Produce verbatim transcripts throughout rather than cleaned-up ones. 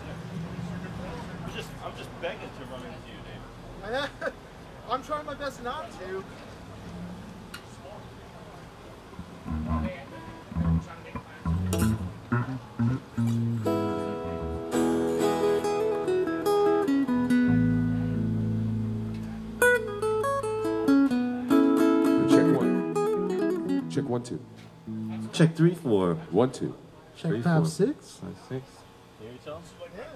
I'm just, I'm just begging to run into you, Dave. I'm trying my best not to. Check one. Check one, two. Check three, four. One, two. Check Three, five, four. six. Five, six. Can you tell?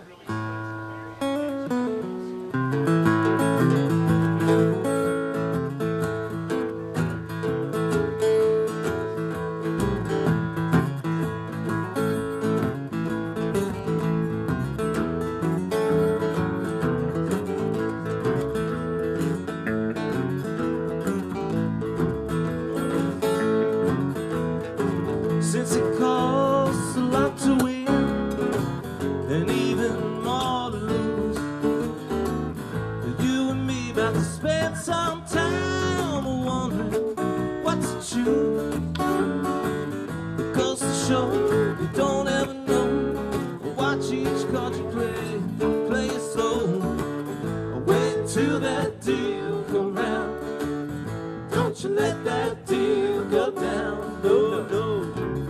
Since it costs a lot to win and even more to lose, you and me about to spend some time wondering what to choose. It goes to show you don't ever know. Watch each card you play, play it slow. Wait till that deal come round. Don't you let that deal go down, no, no.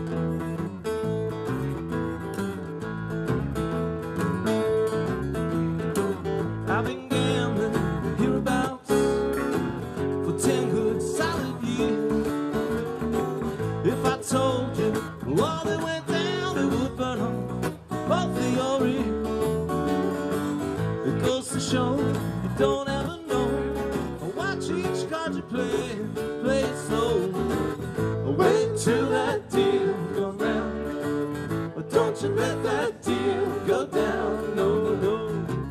I've been gambling hereabouts for ten good solid years. If I told you all that went down, it would burn on both of your ears. It goes to show you don't ever know. Watch each card you play, play it slow. Wait till that deal comes round. But don't you let that deal go down, no, no.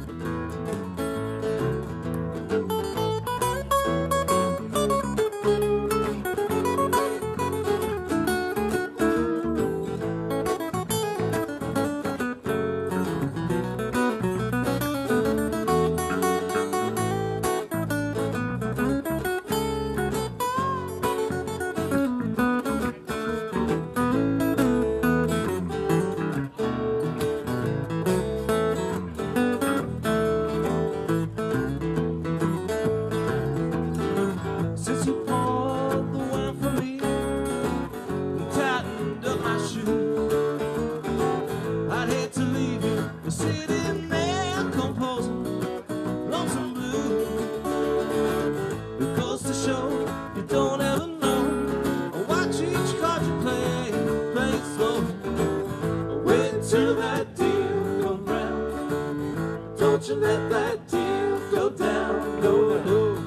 Since you poured the wine for me and tightened up my shoes, I'd hate to leave you sitting there composing lonesome blues. It goes to show you don't ever know. Watch each card you play, play it slow. Wait till that deal comes round. Don't you let that deal go down, no, no.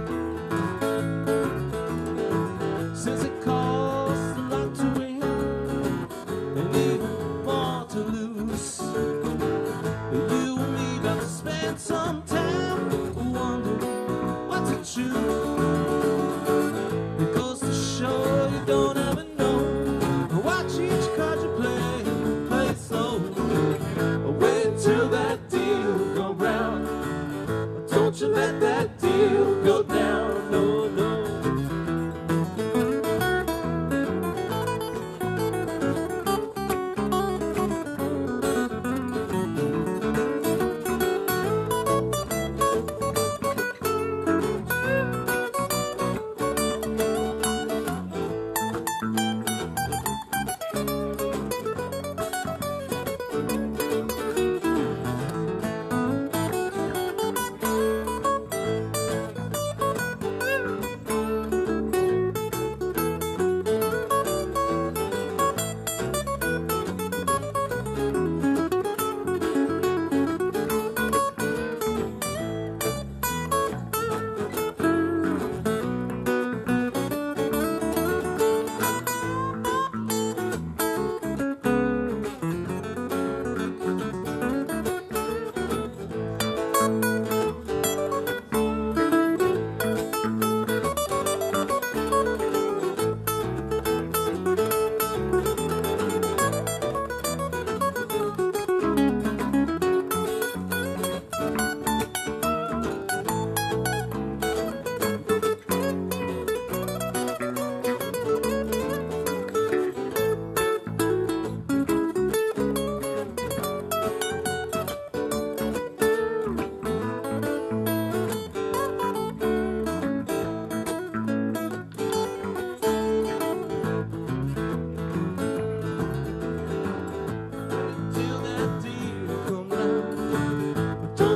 Since it costs a lot to win and even more to lose, you and me about to spend some time wondering what to choose. It goes to show you don't ever know. Watch each card you play, play it slow. Wait till that deal comes round.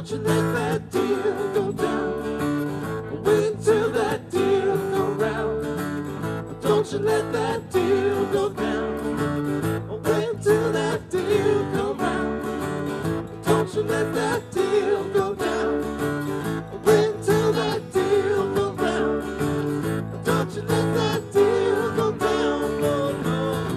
Don't you let that deal go down. Wait till that deal go round. Don't you let that deal go down. Wait till that deal go round. Don't you let that deal go down. Wait till that deal go round. Don't you let that deal go down. No, no.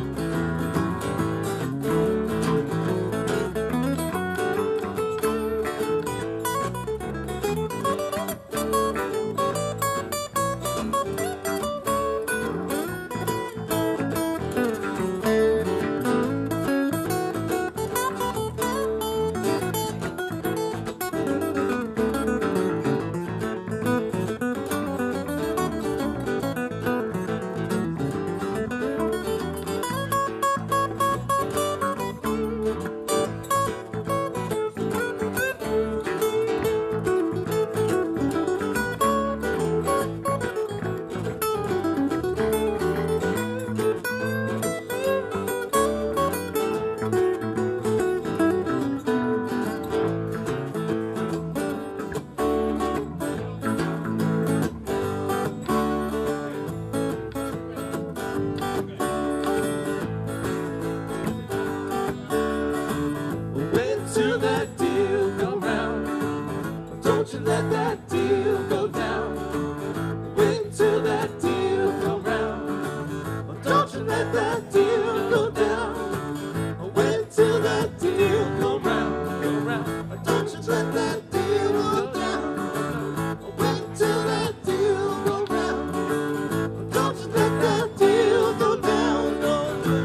Till that deal go round. Don't you let that deal go down. Wait till that deal go round. Don't you let that deal go down. Wait till that deal go round, go round. Don't you let that deal go down. Wait till that deal go round. Don't you let that deal go down. No, no.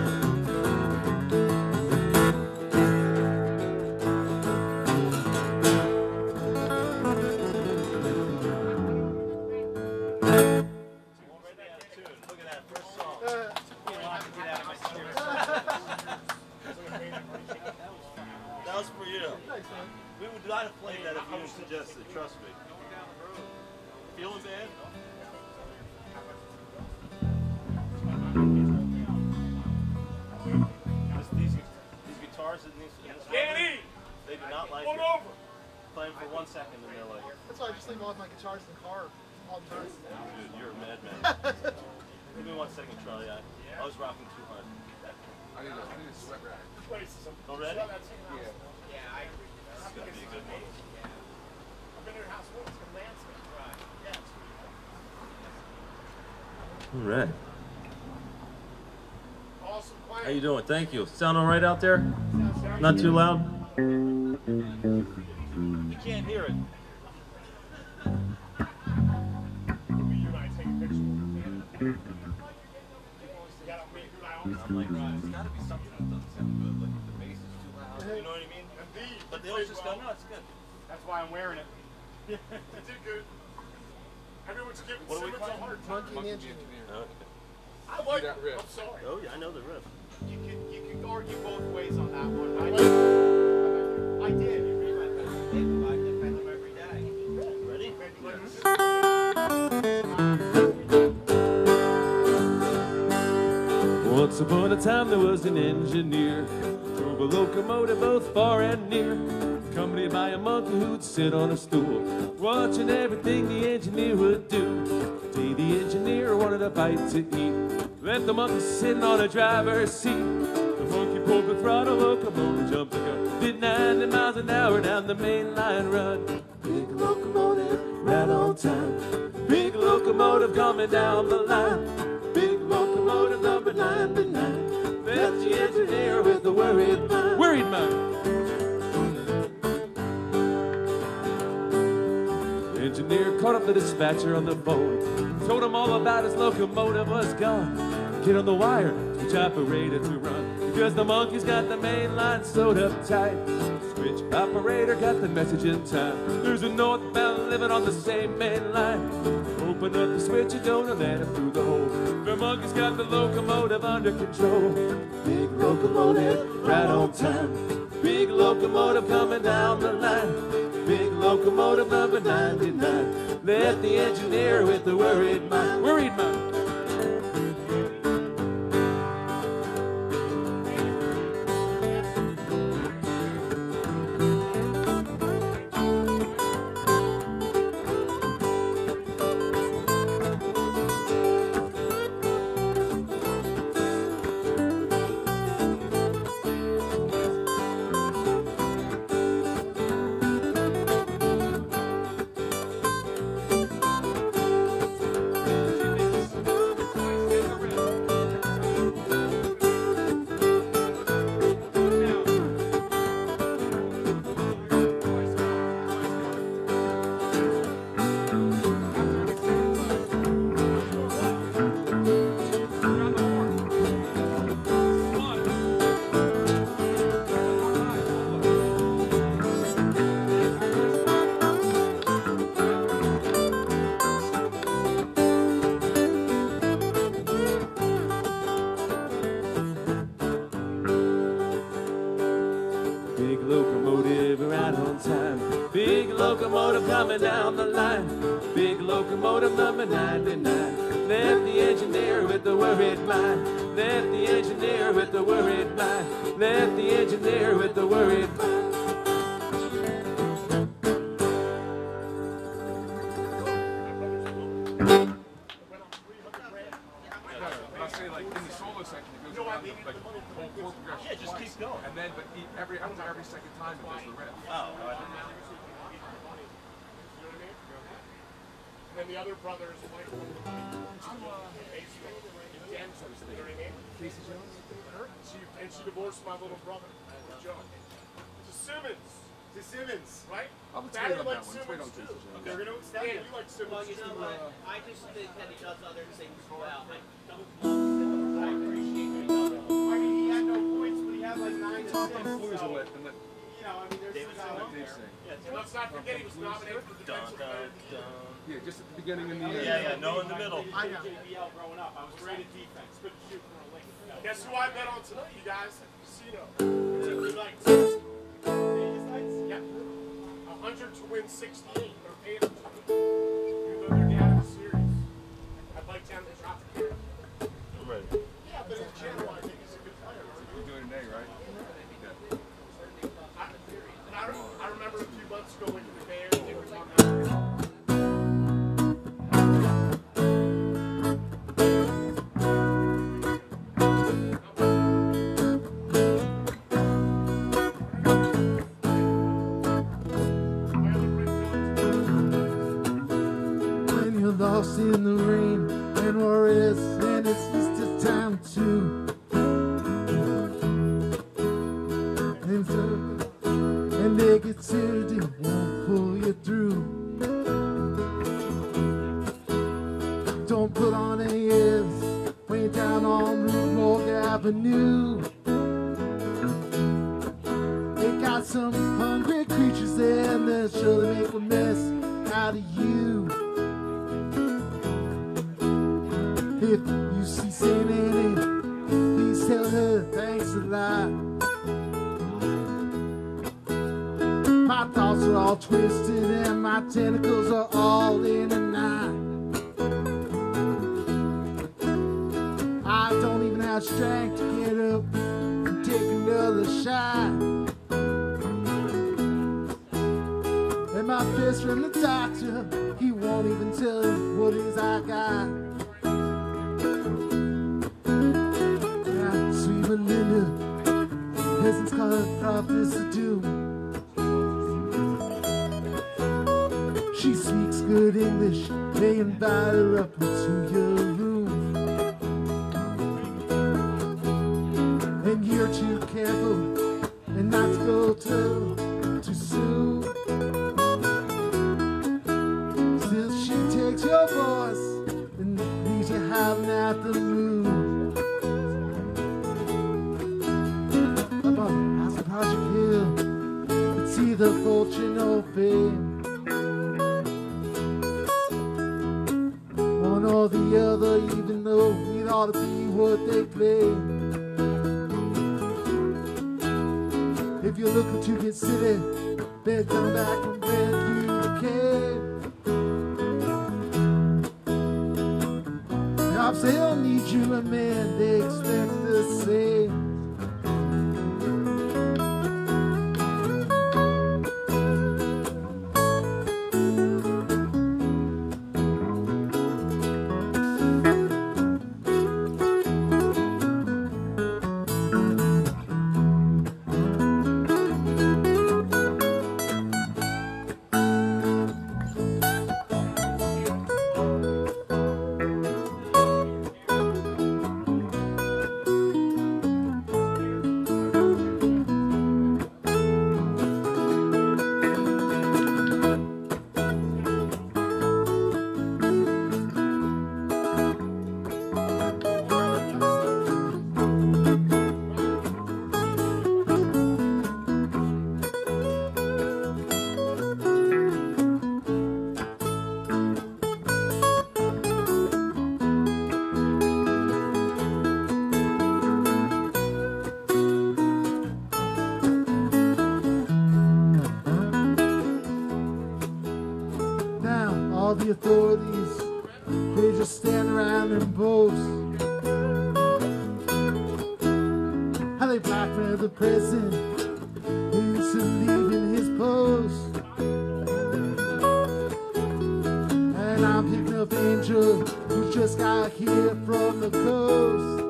Look at that first song. Uh, Get out of my chair. That was for you. thanks, man. We would not have played that if you didn't suggest it, trust me. Feeling bad? This, these, these guitars in this, in this record, they do not like it. Play them for one second and they're like, That's why I just leave all my guitars in the car all the time. dude, you're a madman. Give me one second, Charlie. I, I was rocking too hard. I need a, I need a sweat rag. Already? Yeah, I agree. This is gonna be a good one. I've been to your house once, it's landscape. Right. Yeah, it's All right. awesome How playing. you doing? Thank you. Sound all right out there? Not too loud? You can't hear it. You and I take a picture with the got me, I'm like, right, it's gotta be something that doesn't sound good. Like if the bass is too loud, you know what I mean? But they always just go, no, it's good. That's why I'm wearing it. You did good. Everyone's giving What are we Simmons a playing? hard time. Monkey Monkey and the engineer. engineer. Okay. I like that it. riff. I'm sorry. Oh yeah, I know the riff. You could you could argue both ways on that one. I did. I did. You realize that. I defend them every day. Ready? Once upon a time there was an engineer, drove a locomotive both far and near, accompanied by a monkey who'd sit on a stool, watching everything the engineer would do. Day the engineer wanted a bite to eat, left the monkey sitting on a driver's seat. The monkey pulled the throttle, locomotive jumped the gun, did ninety miles an hour down the main line run. Big locomotive, right on time. Big locomotive coming down the line. Big locomotive number ninety-nine. Left the engineer with a worried mind. Worried mind. The engineer caught up the dispatcher on the phone, told him all about his locomotive was gone. Get on the wire, switch operator to run, because the monkey's got the main line sewed up tight. Switch operator got the message in time. There's a northbound living on the same main line. Open up the switch and don't let him through the hole. The monkey's got the locomotive under control. Big locomotive, right on time. Big locomotive coming down the line. Big locomotive number ninety-nine. Left the engineer with the worried mind. Worried mind. right on time. Big locomotive coming down the line. Big locomotive number ninety-nine. Left the engineer with the worried mind. Left the engineer with the worried mind. Left the engineer with the worried mind. Yeah, just keep going. And then, but he, every I don't know, every second time it does the riff. Oh, I didn't know. And then the other brothers, Michael and Dan, you know what I mean? Casey Jones? She, and she divorced my little brother, Joe. To Simmons. To Simmons. Right? I'll wait Daddy on that likes one. Let's wait on Simmons Casey too. Jones. They're gonna extend it. You like Simmons Well, you know too. what? I just think that he does other things well. I don't love I appreciate it. I mean, he had no points, but he had like nine Talk on assists. Blues So, and let, and let you know, I mean, there's David some talent Singh. there. Yeah, And let's not forget he was nominated for dun, Defensive Player dun, of the Year. dun. yeah, just at the beginning and the end. Yeah, yeah, no in the middle. I know. J B L growing up. I was great at defense. Couldn't shoot for a link. Guess who I bet on tonight, you guys? Casino. Two nights. Vegas nights? Yep. A hundred to win sixty-eight. They're paying them to win. Even though they're down in the series. I'd like them to drop the camera. Right. Yeah, but in general, I think he's a good player. You're doing it today, right? Yeah. I, and I, I remember a few months ago when the Bears they were talking about. When you're lost in the rain and worries, and it's just a time to and, so, and negativity won't pull you through. Don't put on any airs way down on Route Morgue Avenue. They got some hungry creatures there, and they'll surely make a mess out of you. If you see Saint Annie, please tell her thanks a lot. My thoughts are all twisted and my tentacles are all in a knot. I don't even have strength to get up and take another shot. And my best friend, the doctor, he won't even tell you what it is I got. Now, sweet Melinda, peasants call her prophetess of doom. She speaks good English, they invite her up into your room. And you're too careful and not to go too, too soon. Still she takes your voice and leaves you howling at the moon. Up on House of Project Hill, it's either fortune or fame. One or the other, even though it ought to be what they claim. If you're looking to get silly, then come back from where you came. Cops, they'll need you, and man, they expect the same. the authorities, they just stand around and boast how they blackmail the president into leaving his post. And I'm picking up Angel, who just got here from the coast,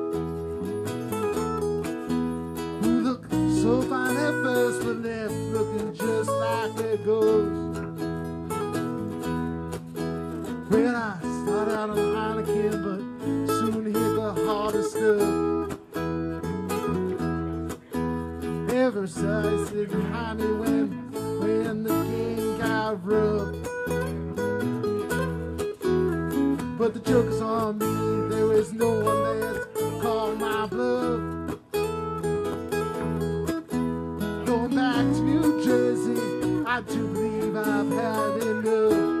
who look so fine at first but left looking just like a ghost. Well, I started out on Heineken, but soon hit the harder stuff. Everybody sitting behind me when, when the game got rough. But the joke is on me, there is no one there to call my bluff. Going back to New Jersey, I do believe I've had enough.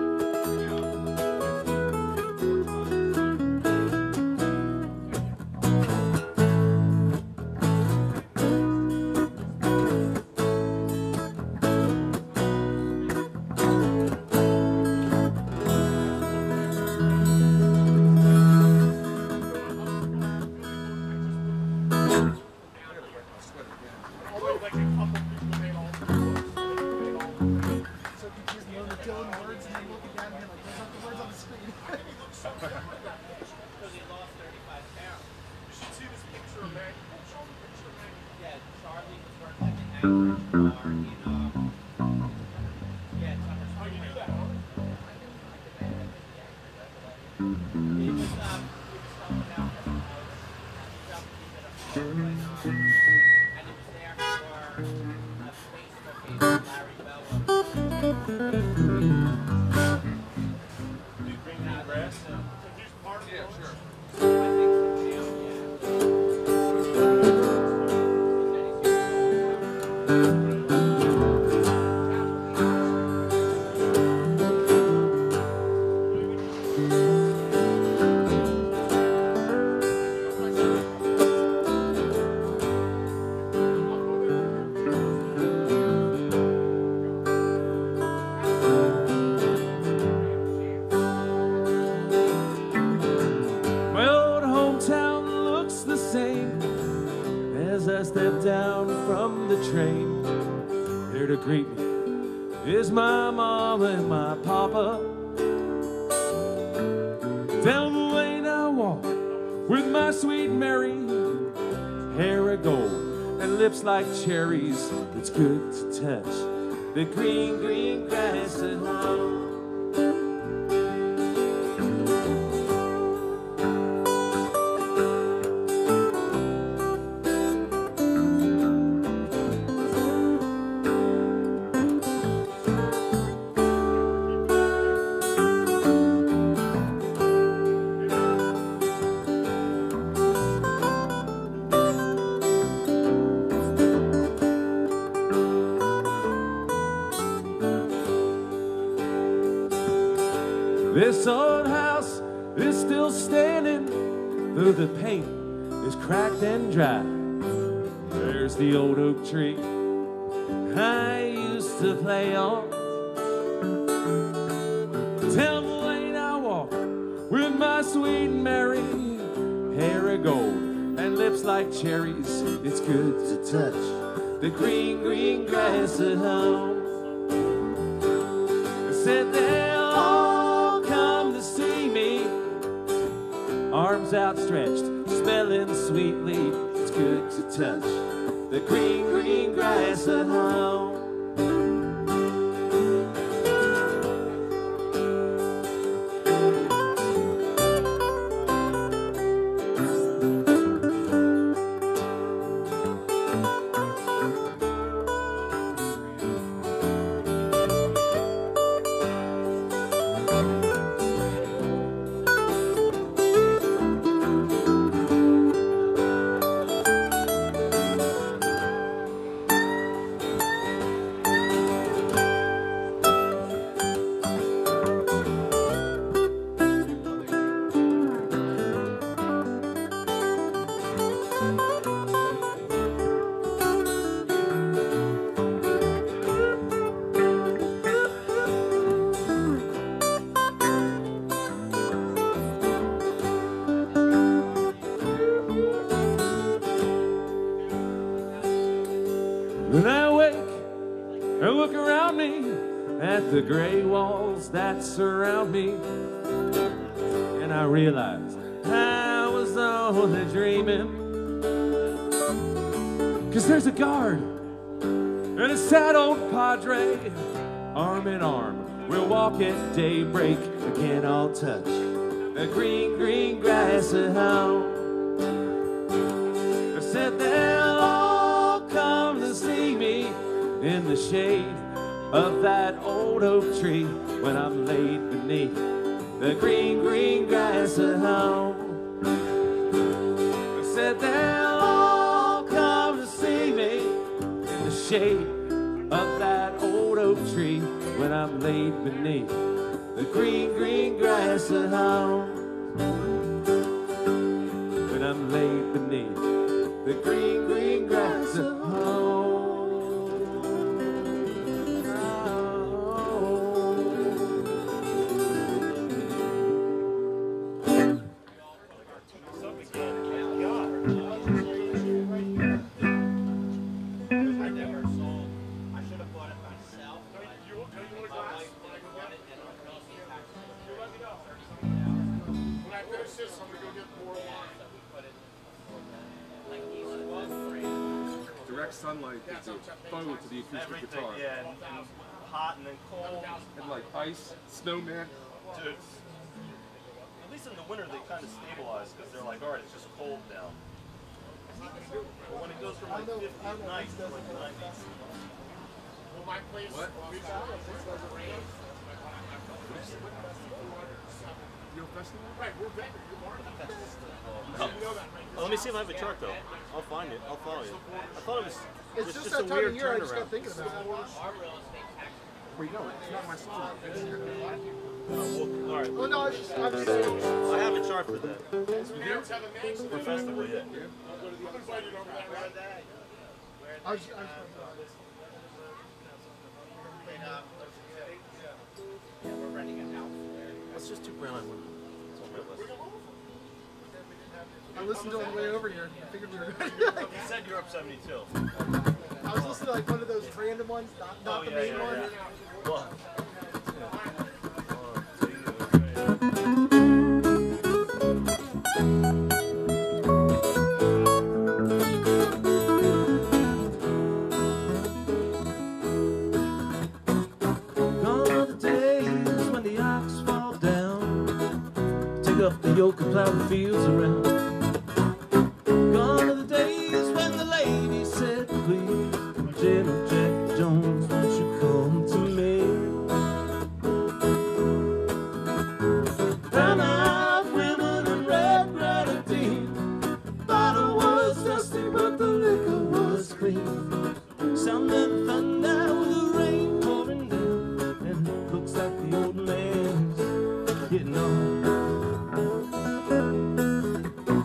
Greet me is my mama and my papa. Down the lane I walk with my sweet Mary, hair of gold and lips like cherries. It's good to touch the green, green grass at home. This old house is still standing, though the paint is cracked and dry. There's the old oak tree I used to play on. Down the lane I walk with my sweet Mary, hair of gold and lips like cherries. It's good to touch the green, green grass at home. I said they'll all come to see me, arms outstretched, smelling sweetly. It's good to touch the green, green grass at home. me at the gray walls that surround me, and I realized I was only dreaming. 'Cause there's a guard and a sad old padre, arm in arm, we'll walk at daybreak. We can't all touch the green, green grass at home. I said they'll all come to see me in the shade of that old oak tree when I'm laid beneath the green, green grass at home. I said they'll all come to see me in the shade of that old oak tree when I'm laid beneath the green, green grass at home. When I'm laid beneath the green, green grass at home. Direct sunlight is a foe to the acoustic Everything, guitar. yeah, and, and hot and then cold. And like ice, snowman. Dude, at least in the winter they kind of stabilize because they're like, all right, it's just cold now. But when it goes from like fifty at night to like nineties. Well, my place, What? Your festival? Right, we're better. You're more than that. Oh. Oh, let me see if I have a chart though. I'll find it. I'll follow you. I thought it was It's just, just just that a time weird of year I just got turnaround. thinking about it. Wait, no, it's not my song. It's Oh, well, all right. Oh no, I was just, I was just I have a chart for that. Parents have a name, so For they festival, yeah. I'm invited over that round. I was, I was We're renting a house there. Let's just do Brown Eyed Women. It's on my list. I listened to it on the way over here. I figured we were good. You said you're up seventy-two. I was listening to like one of those random ones, not, not Oh, the yeah, main yeah, one. yeah. Well, Gone are the days when the ox fall down, take up the yoke and plow the fields around. Gone are the days when the lady said, please, General Jack Jones, won't you come to me? Brown-eyed women and red grenadine, bottle was dusty but the liquor was clean. Sounding thunder with the rain pouring down, and it looks like the old man's getting on.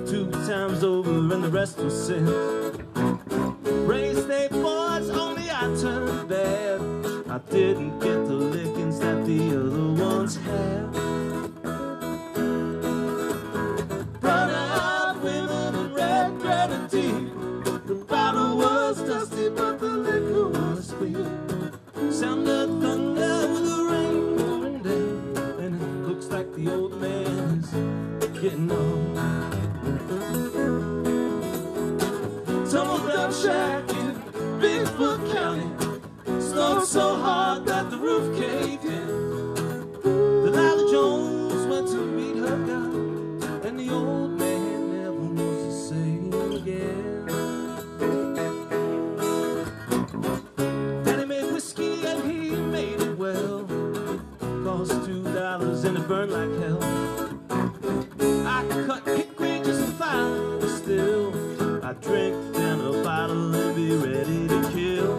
two times over and the rest was sent. Raised State boys, only I turned bad. I didn't get the lickings that the other ones had. Brown eyed women in red grenadine. The bottle was dusty, but the liquor was sweet. Sound of thunder with the rain pouring down, and it looks like the old man is getting on. Tumbled down shack in Bigfoot County. Snowed so hard that the roof caved in. Delilah Jones went to meet her God, and the old man never was the same again. Daddy made whiskey and he made it well. Cost two dollars and it burned like hell. I cut hickory just fine, but still I drink down a bottle and be ready to kill.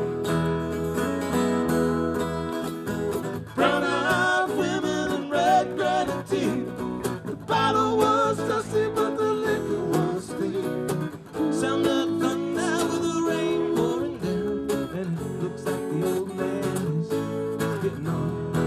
Brown-eyed women in red grenadine. The bottle was dusty, but the liquor was clean. Sound of thunder with the rain pouring down, and it looks like the old man is getting on.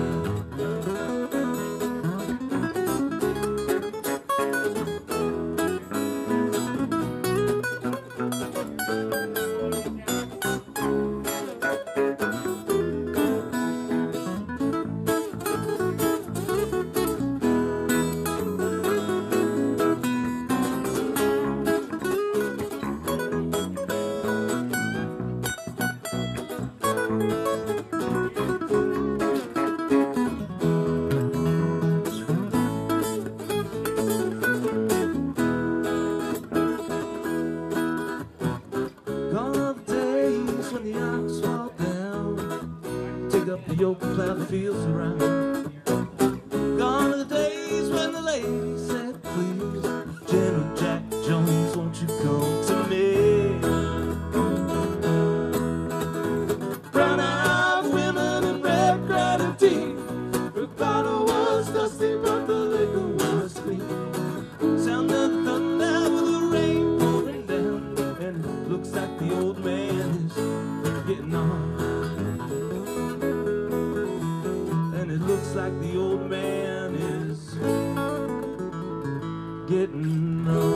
Up the yoke, plow the fields around. Gone are the days when the lady said, please, General Jack Jones, won't you come to me? Brown-eyed women in red grenadine. The bottle was dusty, but the liquor was clean. Sound of thunder with the rain pouring down, and it looks like the old man is getting on. It looks like the old man is getting on.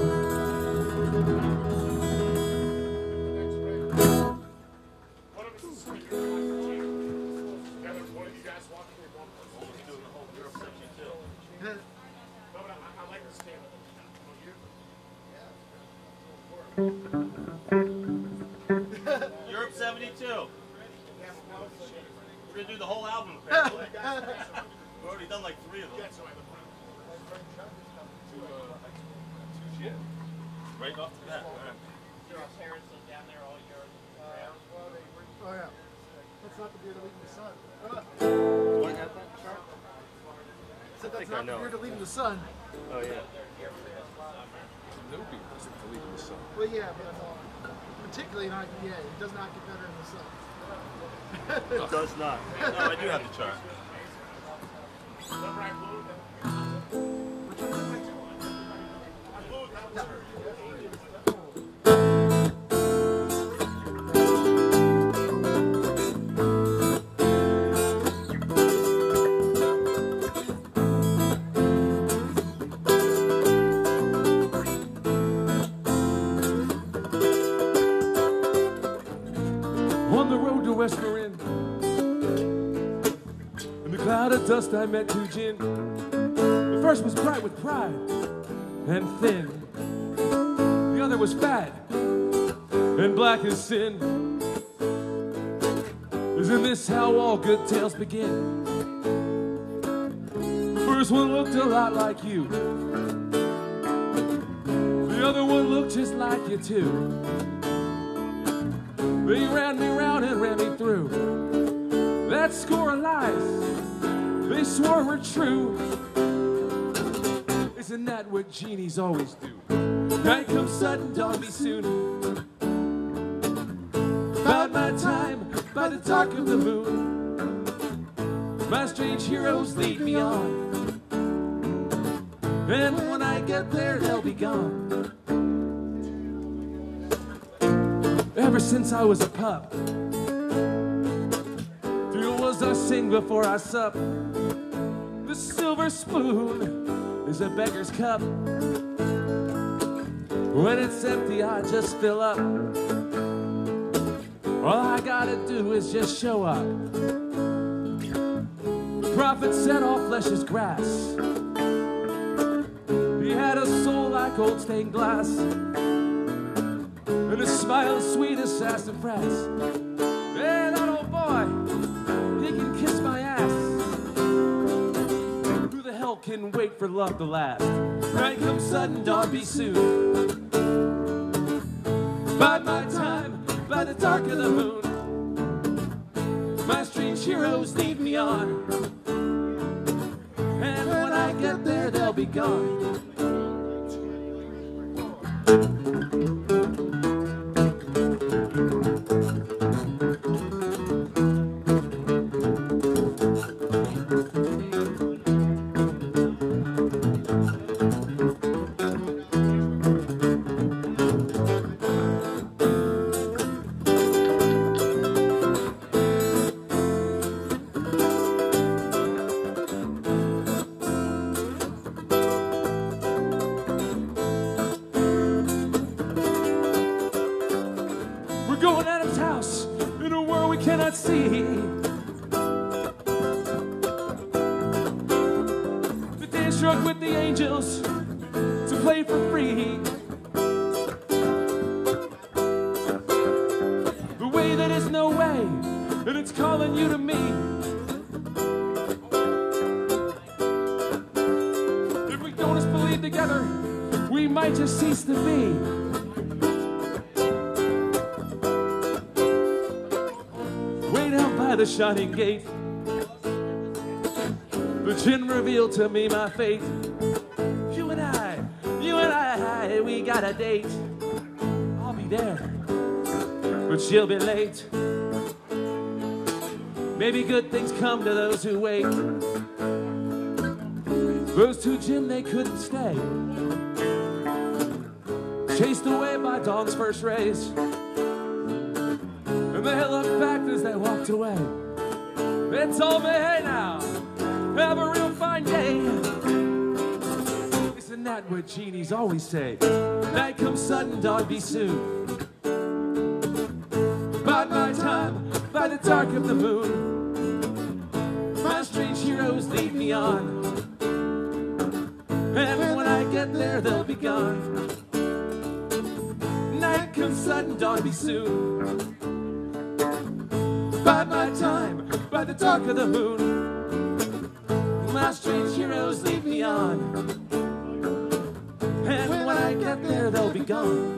One of us is sweet. The other one of you guys walking in one person. Almost doing the whole Europe seventy-two. No, but I, I like the stand. Europe seventy-two. We're gonna do the whole album apparently. We've already done like three of them. Right off the bat. Your parents live down there all year round. Oh yeah. That's not the beer to leave in the sun. Uh, What happened? said I that's think I not the know beer it. to leave in the sun. Oh yeah. No beer doesn't believe in the sun. Well, yeah, but uh, particularly an I P A, it does not get better in the sun. It does not. No, I do have the chart. On the road to West Marin, in the cloud of dust I met two gin. The first was bright with pride and thin. The other was fat and black as sin. Isn't this how all good tales begin? The first one looked a lot like you. The other one looked just like you too. They ran me round and ran me through. That score of lies they swore were true. Isn't that what genies always do? Night comes sudden, dawn me soon. About my time, by the dark of the moon, my strange heroes lead me on. And when I get there, they'll be gone. ever since I was a pup. Three was I sing before I sup. The silver spoon is a beggar's cup. When it's empty, I just fill up. All I gotta do is just show up. The prophet said all flesh is grass. He had a soul like old stained glass, and a smile as sweet as sassafras. Hey, that old boy, he can kiss my ass. Who the hell can wait for love to last? Night comes sudden, dawn be soon. By my time, by the dark of the moon, my strange heroes lead me on. And when I get there, they'll be gone. We're going Adam's house in a world we cannot see. The dance struck with the angels to play for free. The way that is no way, and it's calling you to me. If we don't just believe together, we might just cease to be. The shining gate, the gin revealed to me my fate. You and I, you and I, we got a date. I'll be there, but she'll be late. Maybe good things come to those who wait. Those two gin, they couldn't stay, chased away by dawn's first rays. And they looked back as they walked away. They told me, hey now, have a real fine day. Isn't that what genies always say? Night comes sudden, dawn be soon. By my time, by the dark of the moon, my strange heroes lead me on. And when I get there, they'll be gone. Night comes sudden, dawn be soon. By my time, by the dark of the moon, my strange heroes lead me on. And when I get there, they'll be gone.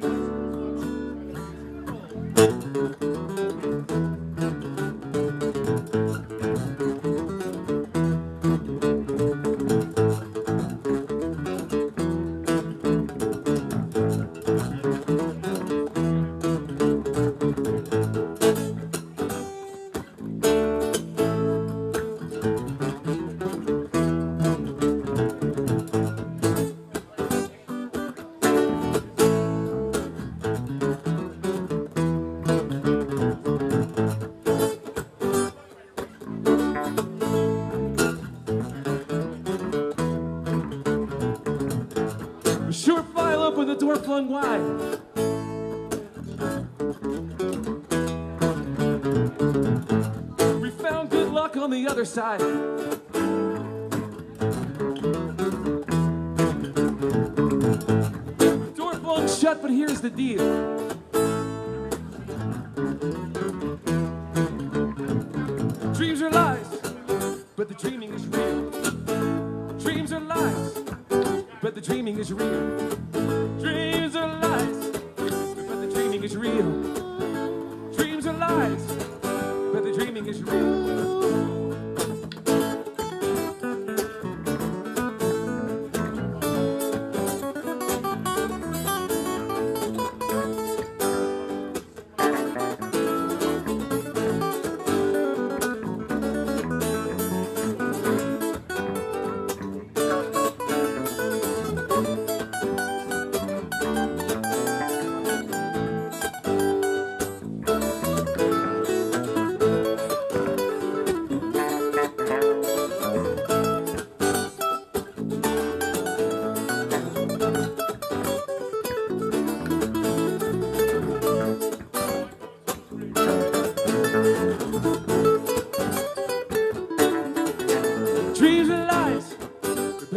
Sure file up with the door flung wide. We found good luck on the other side. Door flung shut, but here's the deal. Dreams are lies, but the dreaming is real. Dreams are lies, but the dreaming is real. Dreams are lies, but the dreaming is real. Dreams are lies, but the dreaming is real.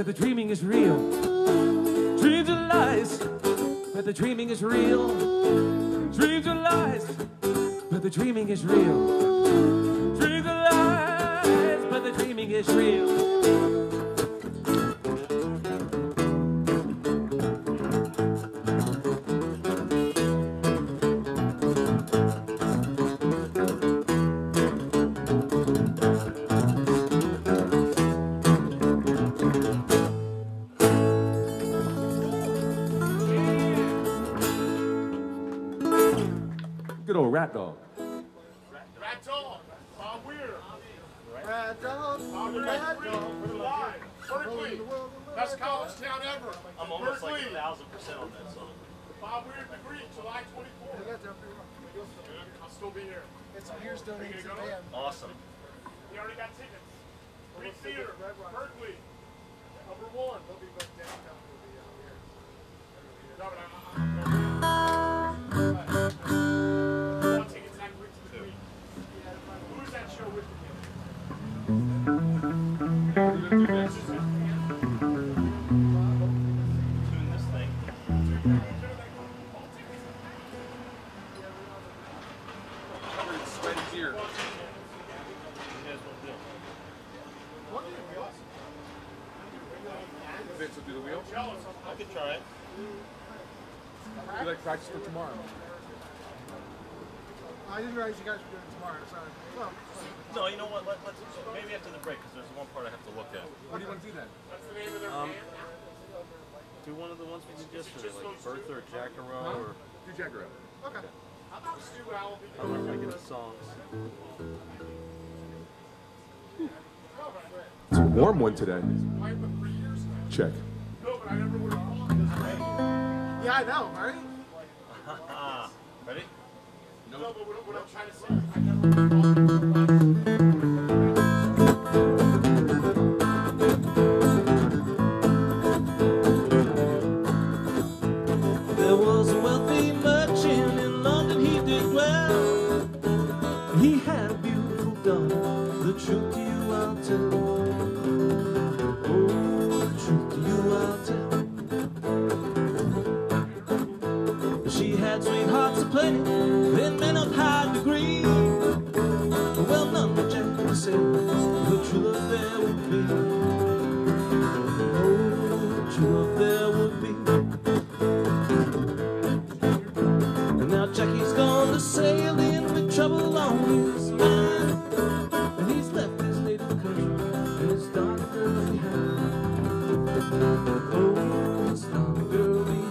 but the dreaming is real. Dreams are lies, but the dreaming is real. Dreams are lies, but the dreaming is real. Dreams are lies, but the dreaming is real. Good old rat dog. Rat dog. Bob Weir. Rat dog. Bob Weir. Rat dog. We're live. Berkeley. Best college town ever. I'm almost Berkeley. like a thousand percent on that song. Bob Weir degree, July twenty-fourth. I got that. I'll still be here. Get some beers donated to the band. Awesome. You already got tickets. Greek Theater, Berkeley. Number one. They'll be back downtown. No, but I'm, I'm, I'm, I'll take it back to the Greek. Who's that show with you? Tune this thing. Covered in sweat and tears. Vince will do the wheel. I could try it. You like practice for tomorrow? I didn't realize you guys were doing it tomorrow. Sorry. Well, No, you know what? Let, let's maybe after the break, because there's one part I have to look at. What do you want to do then? That's the name of their Um, band. Do one of the ones we did yesterday, like Bertha or Jacaro, Huh? or Do Jackaro. okay. How about Stu Alvey? I don't know if I get the songs. It's a warm one today. Played for three years now. Check. No, but I never would have thought this way. Yeah, I know, right? Ready? No, but what, what I'm trying to say is I never would have There was a wealthy merchant in London, he did well. He had a beautiful daughter, the truth to you I'll tell. Oh, the truth to you I'll tell. She had sweethearts aplenty, then men of high degree. Well, none would gently say the true love there would be. Oh, the true love there would be. And now Jackie's gone to sailing with trouble on his mind, and he's left his native country and his darling girl behind. Oh, his darling girl behind.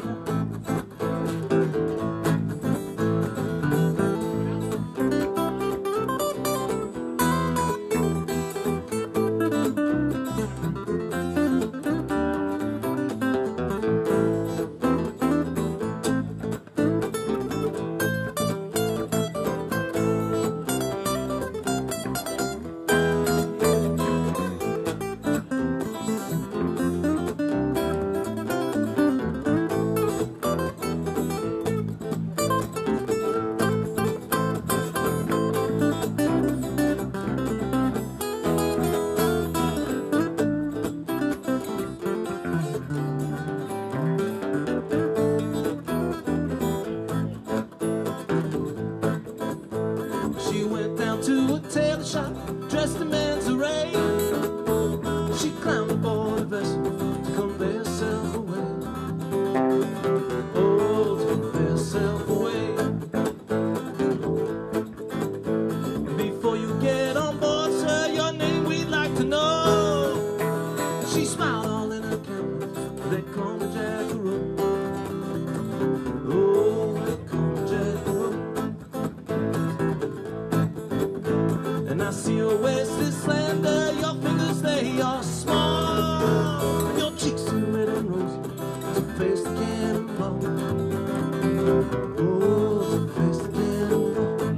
She went down to a tailor shop, dressed in man's array. She climbed aboard a vessel to convey herself away. Oh, to convey herself away. Before you get on board, sir, your name we'd like to know. She smiled all in her countenance, they call me Jacaro. Oh, they call me Jacaro. And I see your waist is slender, your fingers they are small, your cheeks are red and rosy, it's a face that can't fall. Oh, it's a face that can't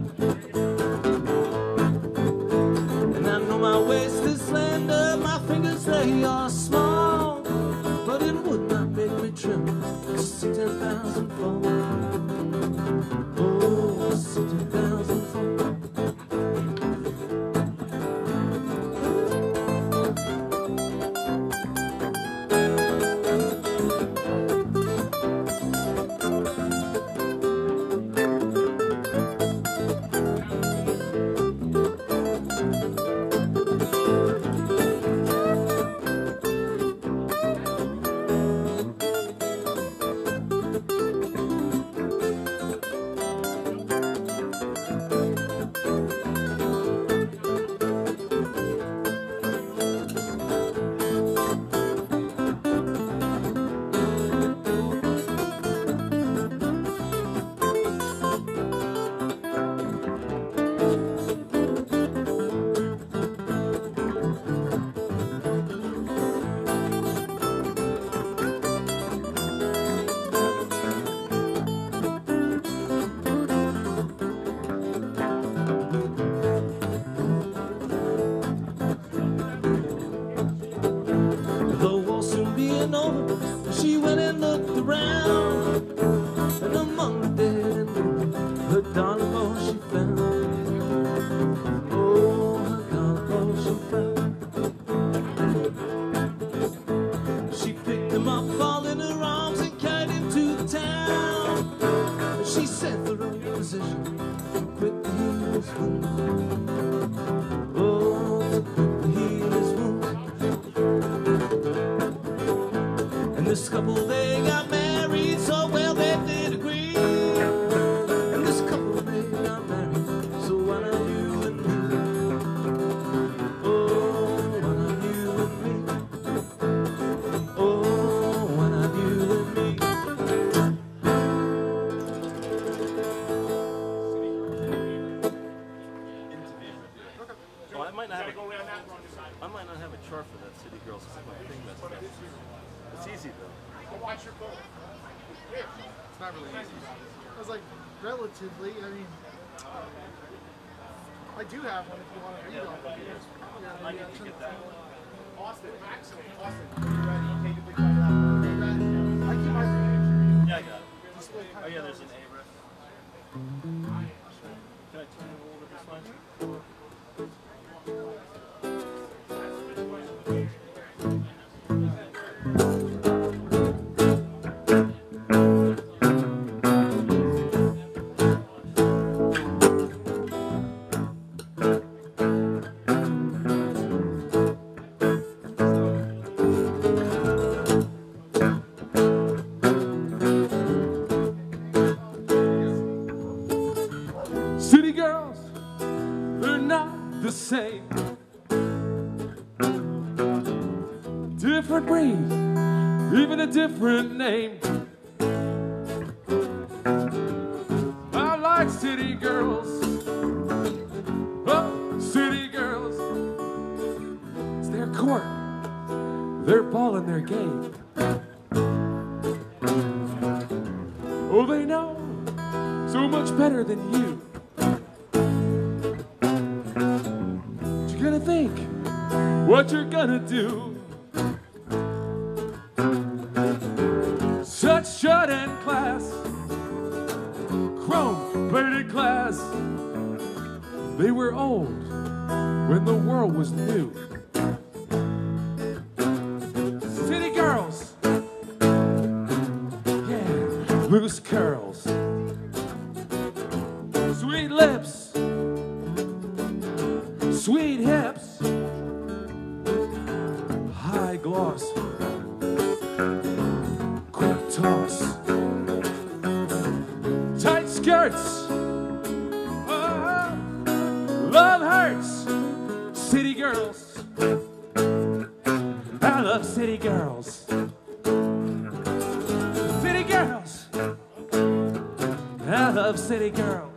fall. And I know my waist is slender, my fingers they are small, but it would not make me tremble to see ten thousand fall. Oh, to see ten thousand fall. position to quit the hero's wound. Oh, to quit the hero's wound. And this couple, they got married so well they did agree. And this couple, they got married, so why not you and me? Oh, why not you and me? Oh, why not you and me? Well, I might not have Gotta go a, around that wrong side. I might not have a chart for that City Girls. I think my thing messed up. It's easy though. Go watch your phone. Here. It's not really easy. I was like, relatively, I mean, I do have one if you want to read off of it. I need to get that. Austin, Maxine. Austin, are you ready? Take a big bite out. Okay, guys. I keep my Yeah, I got it. display kind Oh of yeah, there's an A riff. Can I turn it a little bit this way? City girls, they're not the same. Different breed, even a different name. I like city girls. Oh, city girls. It's their court. They're balling their game. Oh, they know so much better than you. What you gonna think? What you're gonna do? Such shut and class, chrome-plated glass. They were old when the world was new. City girls, yeah, loose curls, sweet lips, sweet hips, high gloss, quick toss, tight skirts, oh, love hurts, city girls, I love city girls, city girls, I love city girls.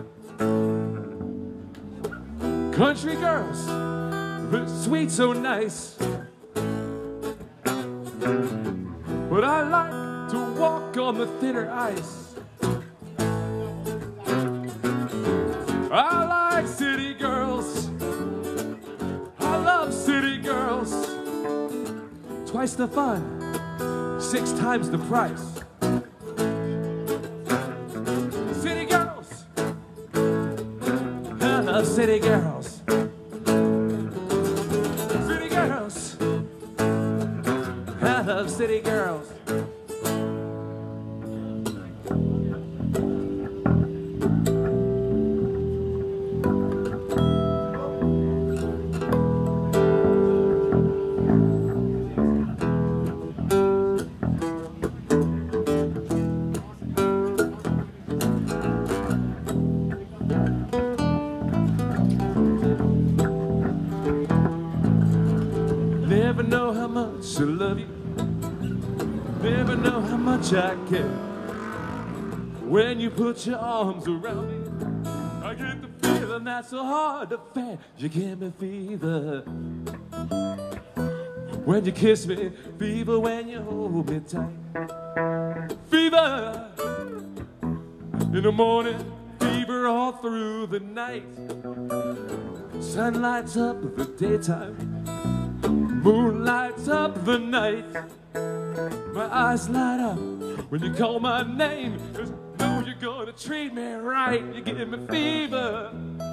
Country girls, they're sweet, so nice. But I like to walk on the thinner ice. I like city girls. I love city girls. Twice the fun, six times the price. City girls, I love city girls. City girls, I love city girls. Never know how much I love you. Never know how much I care. When you put your arms around me, I get the feeling that's so hard to bear. You give me fever when you kiss me, fever when you hold me tight. Fever in the morning, fever all through the night. Sun lights up the daytime, moon lights up the night. My eyes light up when you call my name, 'cause I know you're gonna treat me right. You give me fever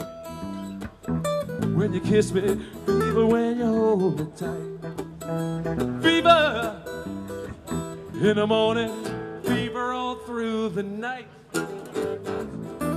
when you kiss me, fever when you hold me tight. Fever in the morning, fever all through the night.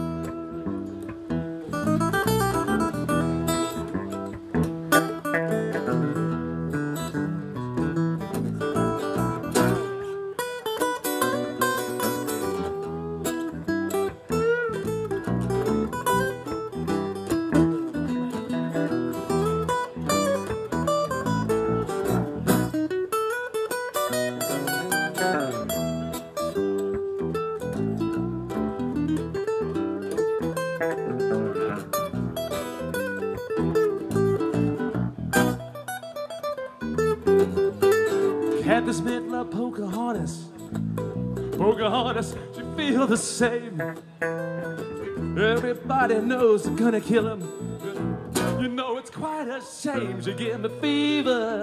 this meant love Pocahontas. Pocahontas, she feel the same. Everybody knows they're gonna kill him. You know it's quite a shame. She give me fever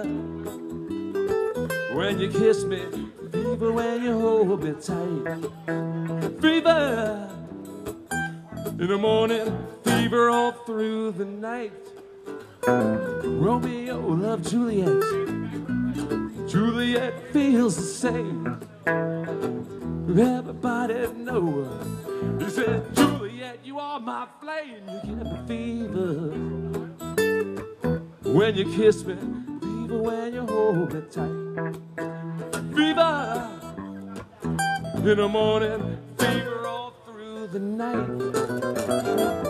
when you kiss me, fever when you hold me tight. Fever in the morning, fever all through the night. Romeo loved Juliet. Juliet feels the same. Everybody know. He said, Juliet, you are my flame. You give me fever when you kiss me, fever when you hold me tight. Fever in the morning, fever all through the night.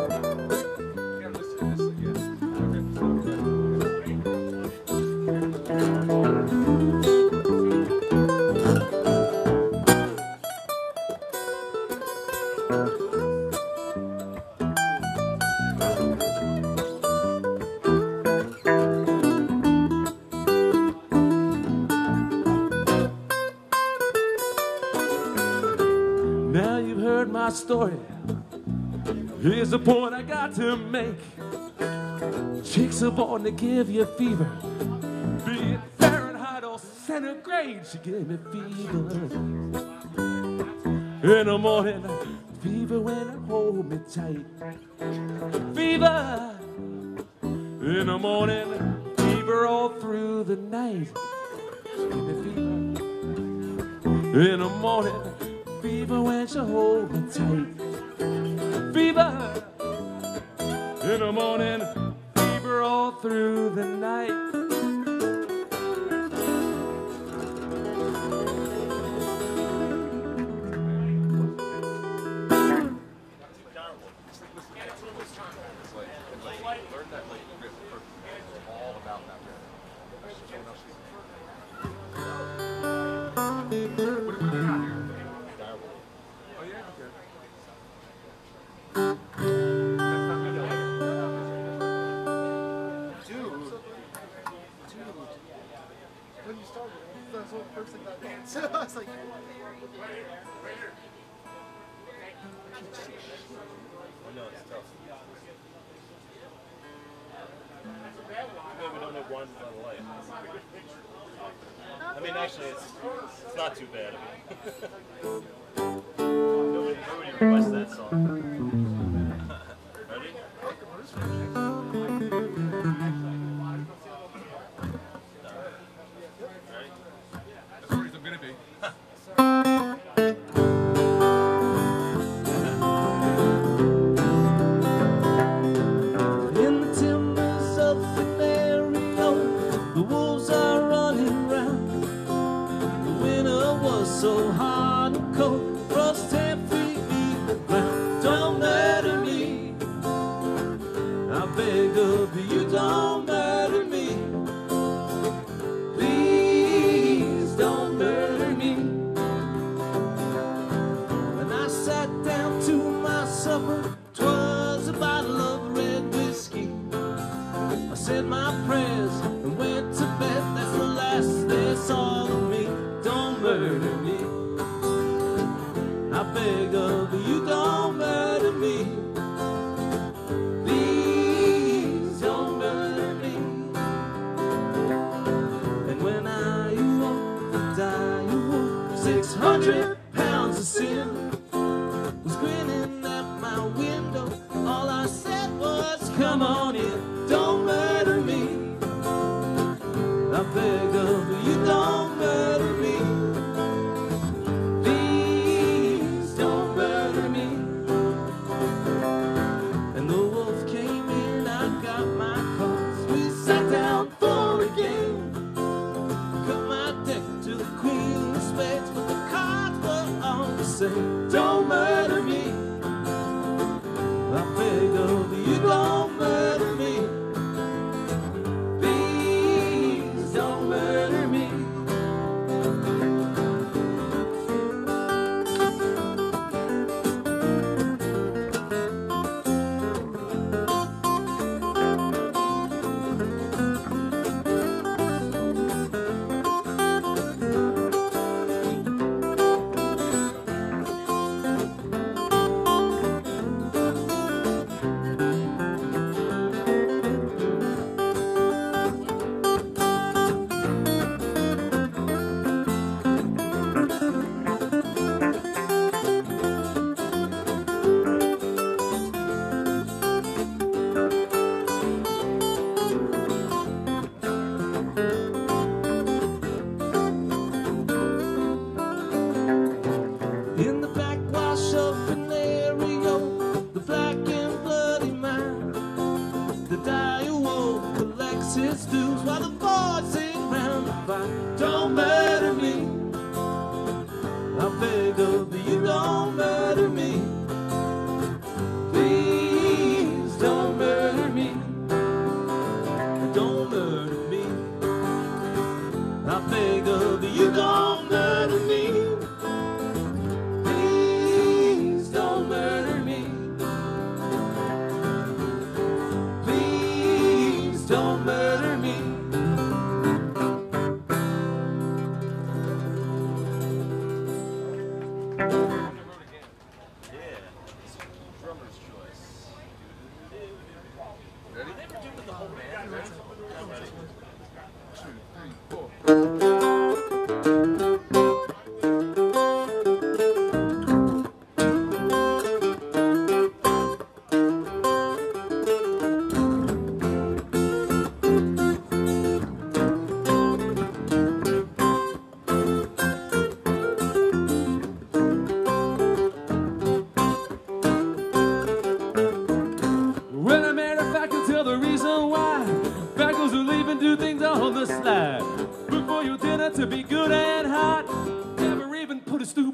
Now you've heard my story. Here's the point I got to make. Chicks are born to give you fever. Be it Fahrenheit or centigrade, she gave me fever. In the morning, fever when you hold me tight. Fever in the morning, fever all through the night. She gave me fever in the morning, fever when she hold me tight. Fever in the morning, fever all through the night. When you started, that's the first thing that dance. I was like, I know it's tough. Maybe we don't have one by the light. I mean, actually, it's, it's not too bad. I mean, nobody, nobody requests that song. Ready? That's the reason I'm gonna be. In the timbers of Venerio, the wolves are running round. The winter was so hard and cold, frost ten feet in the ground. Don't murder me, I beg of you, don't murder me. Please don't murder me. When I sat down to my supper, 'twas a bottle of red whiskey. I said my prayers and went to bed. That's the last they saw of me. Don't murder me, I beg of you, don't murder me. Please don't murder me. And when I awoke, the die awoke, six hundred pounds of sin was grinning at my window. All I said was, come on in, don't murder me. I beg of you, don't murder me. Please don't murder me. And the wolf came in, I got my cards. We sat down for a game. Cut my deck to the queen of spades, but the cards were all the same. Don't murder me, I beg of you, don't murder me. Please don't murder me.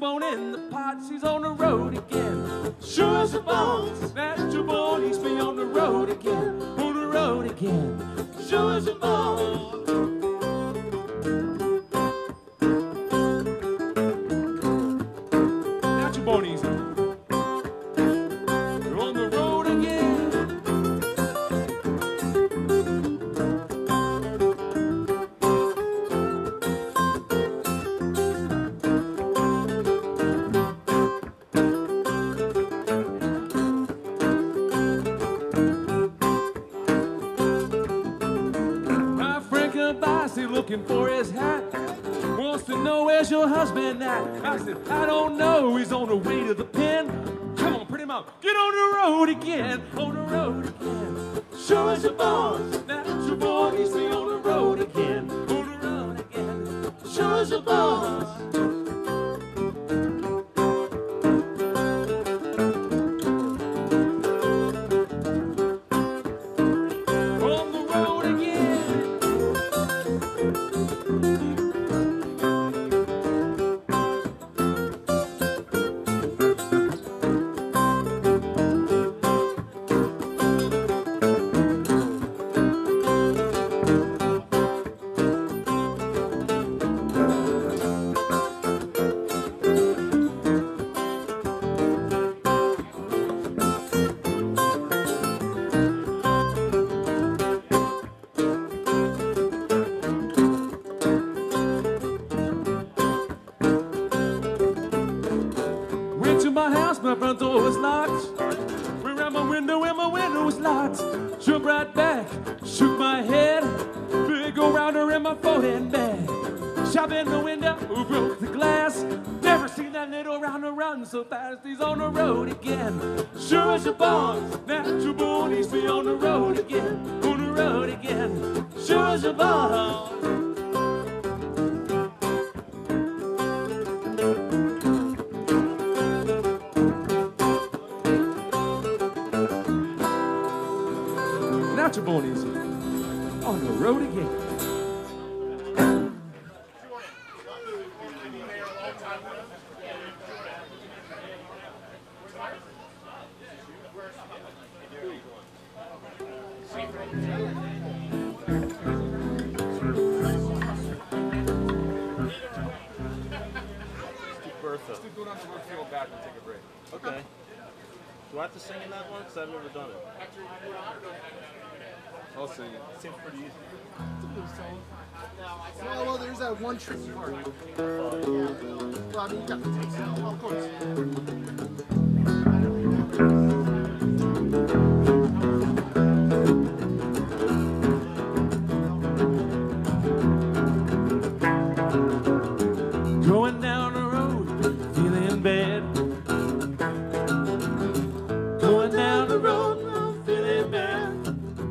bone in the pot, she's on the road again. Sure as a bone, natural bone, he's been on the road again, on the road again. Sure as a bone. Natural bone, easy. You're on the road again. Looking for his hat, wants to know where's your husband at. I said, I don't know, he's on the way to the pen. Come on, pretty mom, get on the road again, on the road again. Sure as you're born, natural born, he's me on the road again, on the road again. Sure as you're born. My front door was locked. Went around my window and my window was locked. Jumped right back, shook my head. Big old rounder in my forehead bag. Shop in the window, who broke the glass. Never seen that little rounder run so fast. He's on the road again. Sure as you're born, natural born. He's be on the road again, on the road again. Sure as you're born. Natural born easy. On the road again. Bertha. Let's do Go Down the Road, Feel Back and take a break. Okay. Do I have to sing in that one? Because I've never done it. I'll sing it. Seems pretty easy. Well, well, there's that one tricky part. Well, I mean, you got the taste now. Well, of course. Going down the road, feeling bad. Going down the road, I'm feeling bad.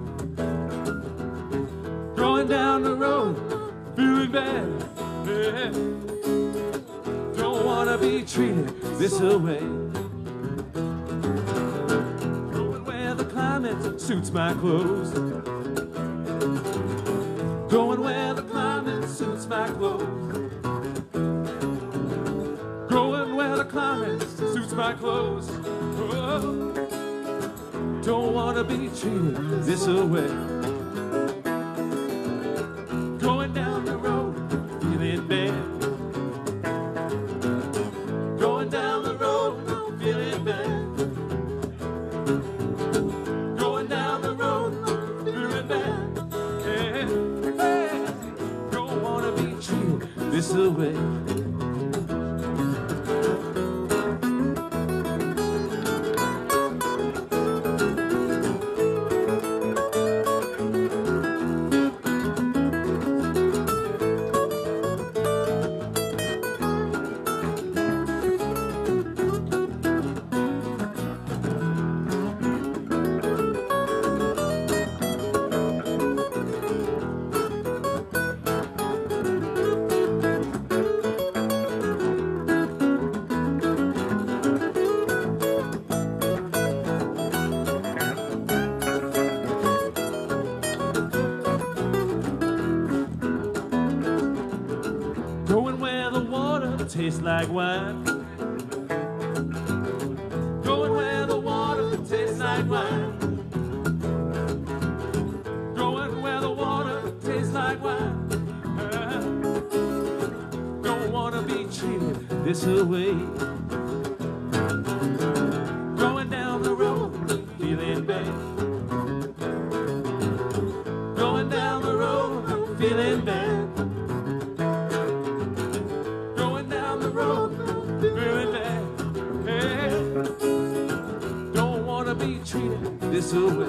Going down the road, feeling bad. Yeah. Don't wanna be treated this way. Going where the climate suits my clothes. Going where the climate suits my clothes. Going where the climate suits my clothes. Oh, don't wanna be treated this way. Going down the road, feeling bad. Going down the road, feeling bad. Going down the road, feeling bad. Yeah, yeah. Don't wanna be treated this way. Going where the water tastes like wine. like wine. Growing where the water tastes like wine. Uh, don't wanna be treated this way. Going down the road, feeling bad. Going down the road, feeling bad. Going down the road, feeling bad. Hey, don't wanna be treated this way.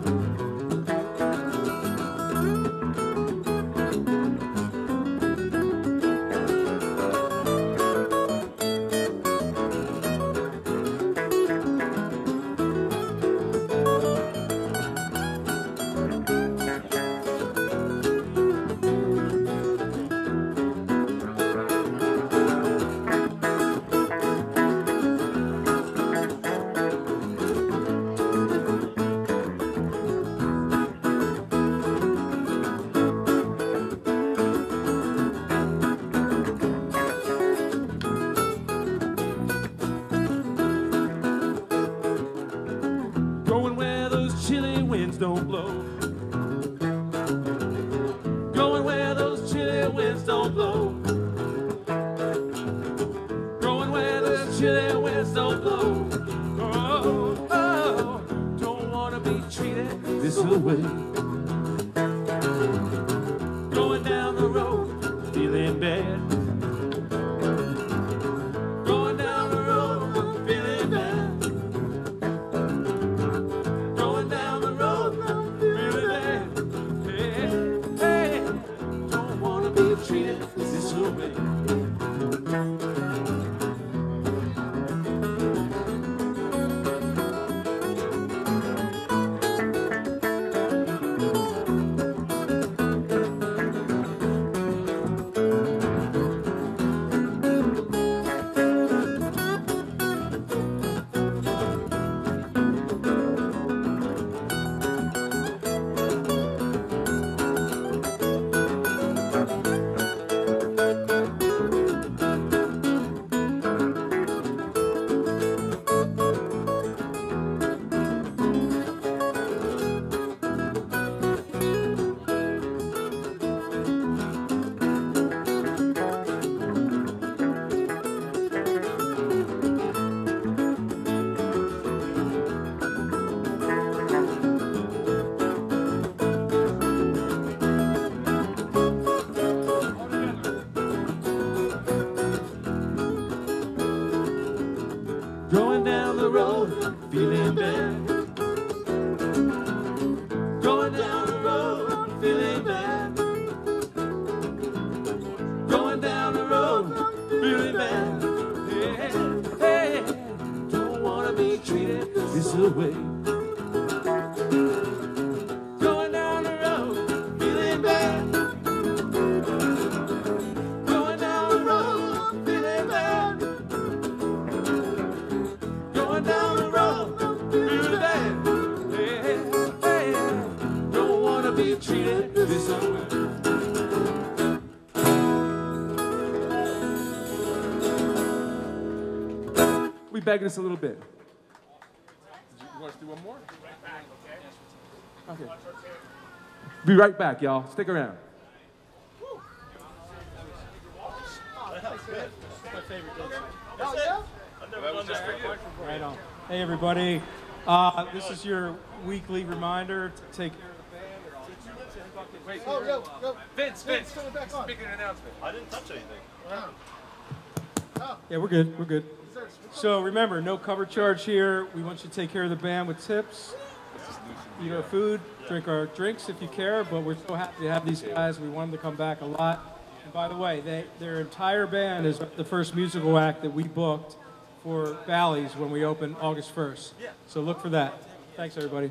Going where those chilly winds don't blow. Going where those chilly winds don't blow. Going where those chilly winds don't blow. Oh, oh, don't wanna be treated this way. Going down the road, feeling bad. Going down the road, feeling bad. Going down the road, feeling bad. Hey, hey, don't wanna be treated this way. Going down the road, feeling bad. Going down the road, feeling bad. Going down the road, feeling bad. Hey, hey, don't wanna be treated this way. Going down the road, feeling bad. Going down the road, feeling bad. Going down the road, feeling bad. Hey, hey, don't wanna be treated this way. We begging us a little bit. Did you, you want us to do one more? Okay. Be right back, y'all. Stick around. That's good. That's my favorite dance. Oh, yeah? I've never done this before. Right on. Hey, everybody. Uh, this is your weekly reminder to take care of the band. Wait, Oh, yo, yo. Vince, Vince, turn it back on. make an announcement. I didn't touch anything. Yeah, we're good. We're good. So remember, no cover charge here. We want you to take care of the band with tips. Eat our food, drink our drinks if you care, but we're so happy to have these guys. We want them to come back a lot. And by the way, they, their entire band is the first musical act that we booked for Bally's when we open August first. So look for that. Thanks, everybody.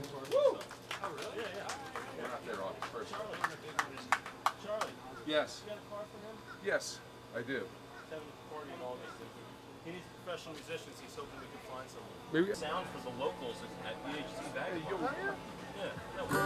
Yes. Yes, I do. Having a party in August. He needs professional musicians. He's hoping we can find someone. Maybe. Sound for the locals at B H T back. Oh, yeah? Yeah. No,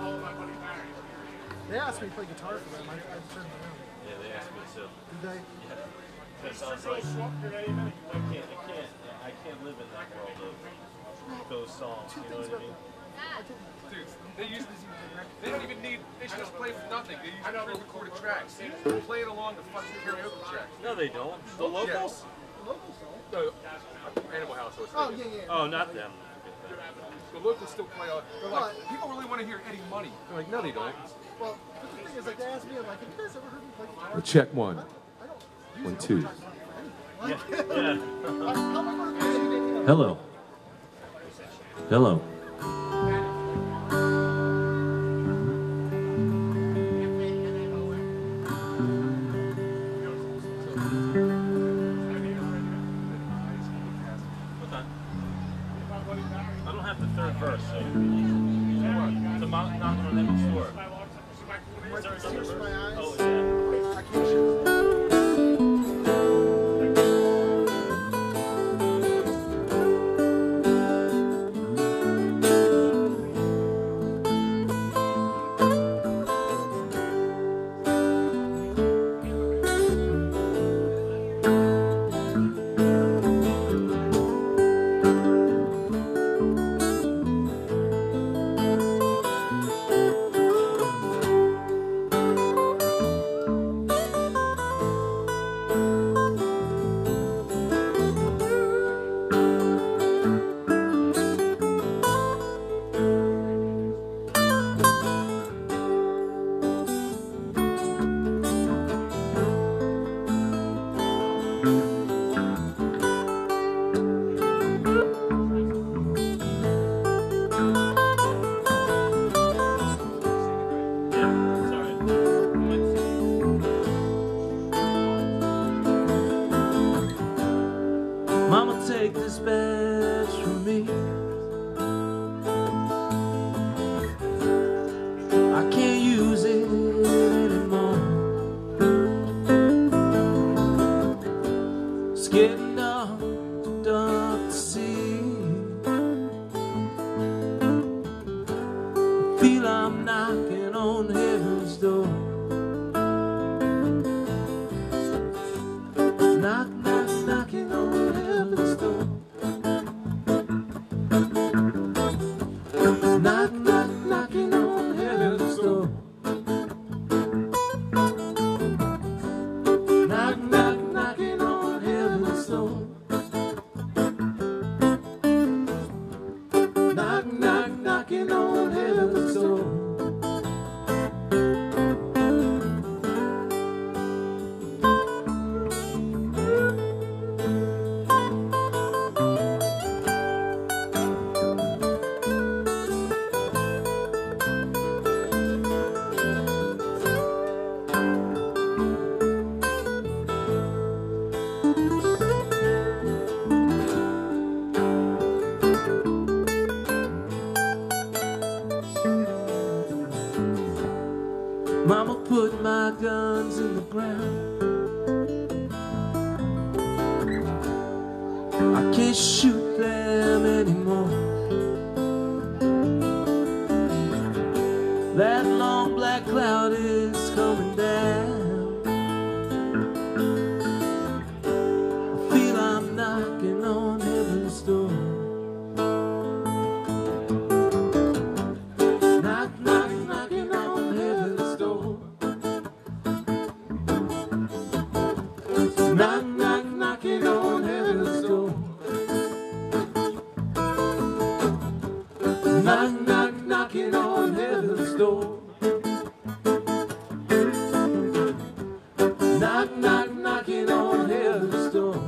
They asked me to play guitar for them. I, I turned them down. yeah, they asked me to. Did they? Because I was like, I can't, I can't, I can't live in that world of those songs. You know what I mean? Dude, they use they don't even need, they should just play for nothing. They use pre-recorded tracks. They're playing along the fucking karaoke tracks. No, they don't. The locals? No, Animal House. I was Oh, thinking. yeah, yeah. Oh, not them. The locals still play on. They're like, people really want to hear Eddie Money. They're like, no, they don't. Well, but the thing is, like, they asked me, I'm like, have you guys ever heard me play guitar? Check one. I don't One, two. Like, Yeah. how am I going to play anything? Hello. Hello. I don't have the third verse, so the mountain knocking on heaven's door. Is there another verse? Oh, yeah. I can't shoot. Mama, take this badge from me. I can't use it anymore. It's getting dark, too dark to see. I feel I'm knocking on heaven's door. Knock, knock, knocking on heaven's door. Knock, knock, knocking on heaven's door. Knock, knock, knocking on heaven's door. Knock, knock, knocking on heaven's door. Mama put my guns in the ground. I can't shoot them anymore. That long black cloud is coming down. I feel I'm knocking on heaven's door. Knock, knock, knocking on heaven's door. Knock, knock, knocking on heaven's door. Knock, knock, knocking on heaven's door. Knock, knock, knocking on heaven's door.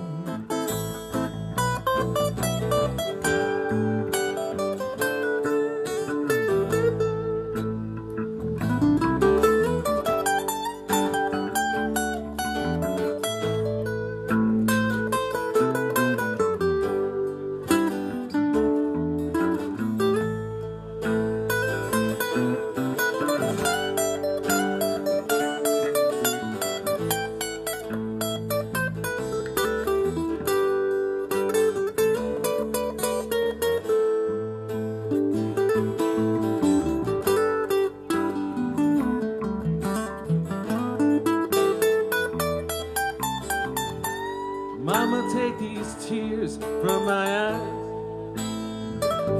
Mama, take these tears from my eyes.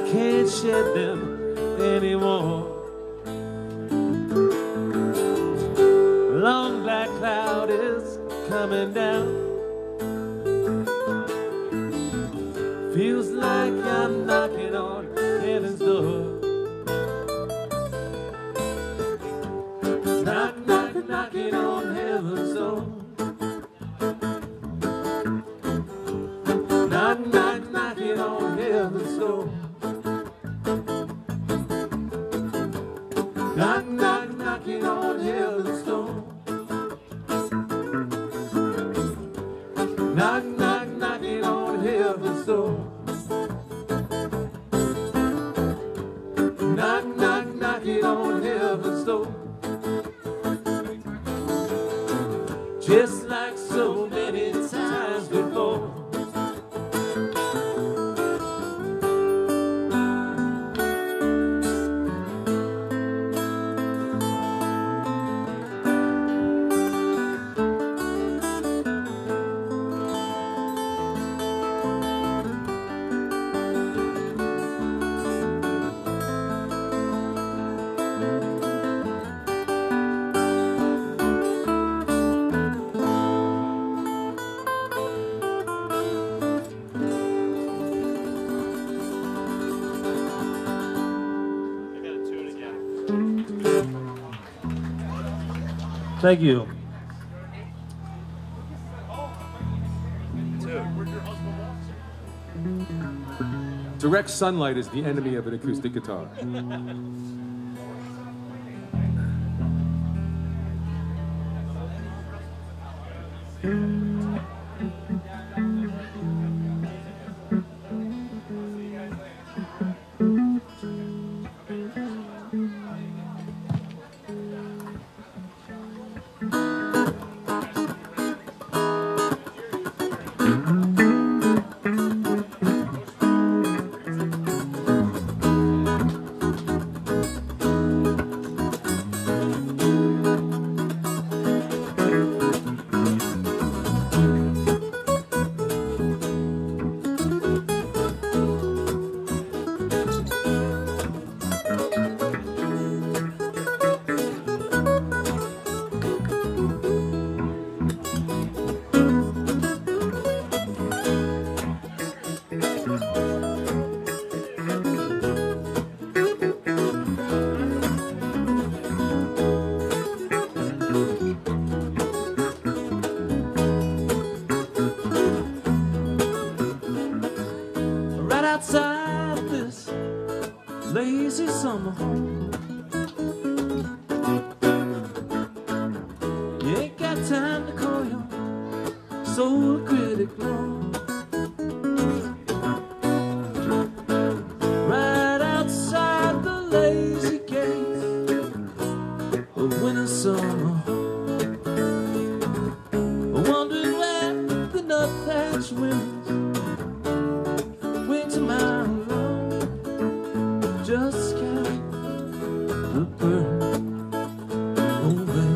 can't shed them anymore. Long black cloud is coming down. Feels like I'm knocking on heaven's door. Knock, knock, knocking on heaven's door. Knock, knock, knocking on heaven's door. Knock, knock, knocking on heaven's door. Knock, knock, knocking on heaven's door. Knock, knock, knocking on heaven's door. Just like so many times before. Thank you. Direct sunlight is the enemy of an acoustic guitar. Outside this lazy summer home, you ain't got time to call your soul critic long. Right outside the lazy gates of winter summer, wondering where the nut thatch went. Just can't the burn away.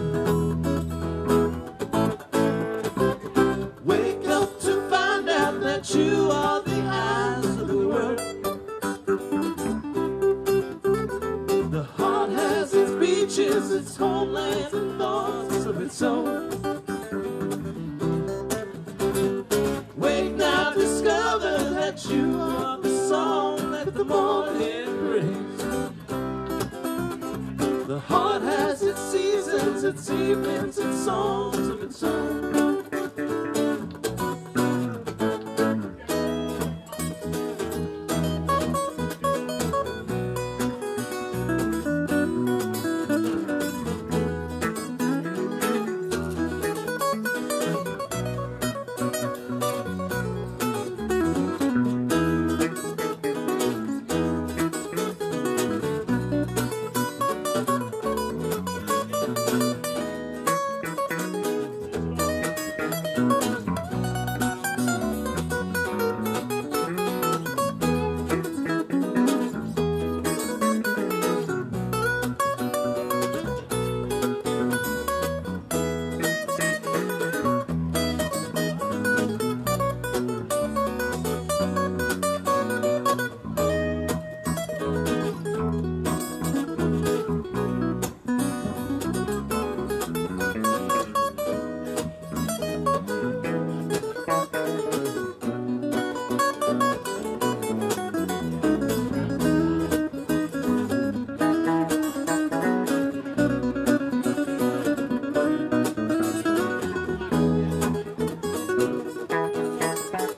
Wake up to find out that you are the eyes of the world. The heart has its beaches, its homeland, and thoughts of its own. Wake now, discover that you are the song that the morning brings. The heart has its seasons, its evenings, its songs of its own.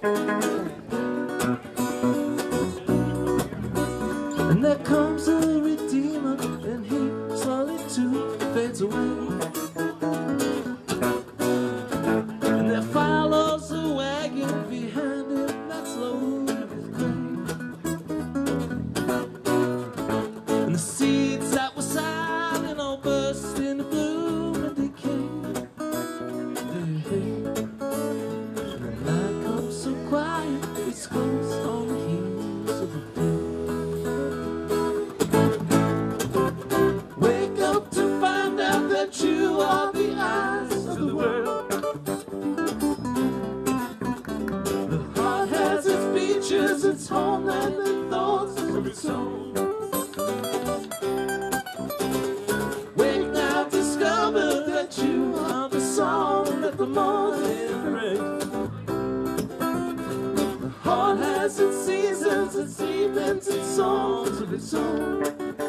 And there comes a redeemer, and he slowly too fades away. And there follows a wagon behind him that's loaded with grain. And the seeds that were silent all burst into bloom and decay. And the night comes so quiet, it's close on the heels of the day. Wake up to find out that you are the eyes of the world. The heart has its features, its homeland, and thoughts of its own. Wake now, discover that you are the song that the morning brings. The heart has its seasons, its evenings, its songs of its own.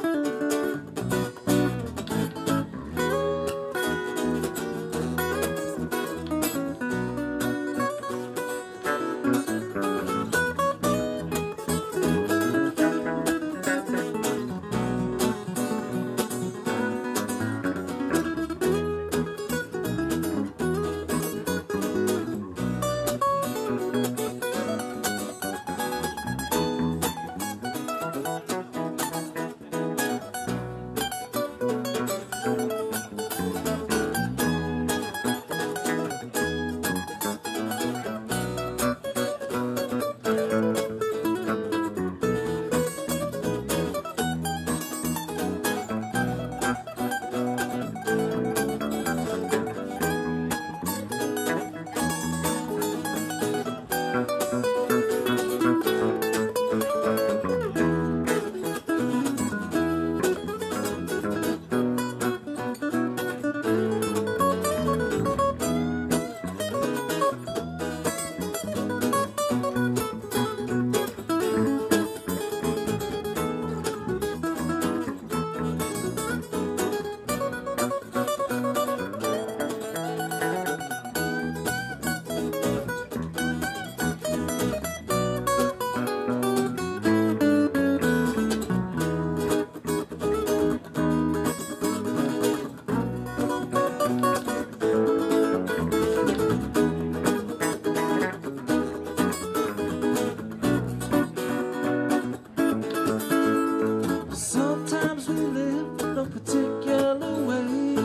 Sometimes we live no particular way,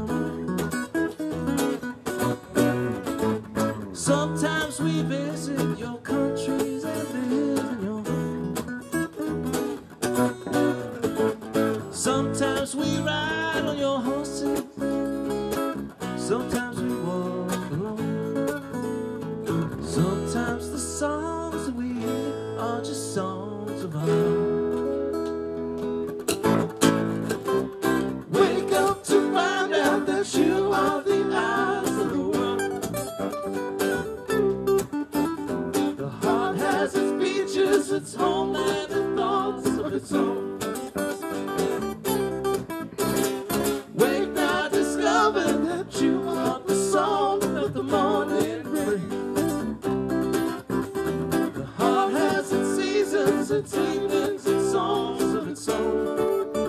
but sometimes we visit your countries and live in your home. Sometimes we ride on your horses, sometimes we walk alone. Sometimes the songs that we hear are just songs of our own. You are the eyes of the world. The heart has its features, its homeland, and thoughts of its own. Wake now, discover that you are the song that the morning brings. The heart has its seasons, its evenings, its songs of its own.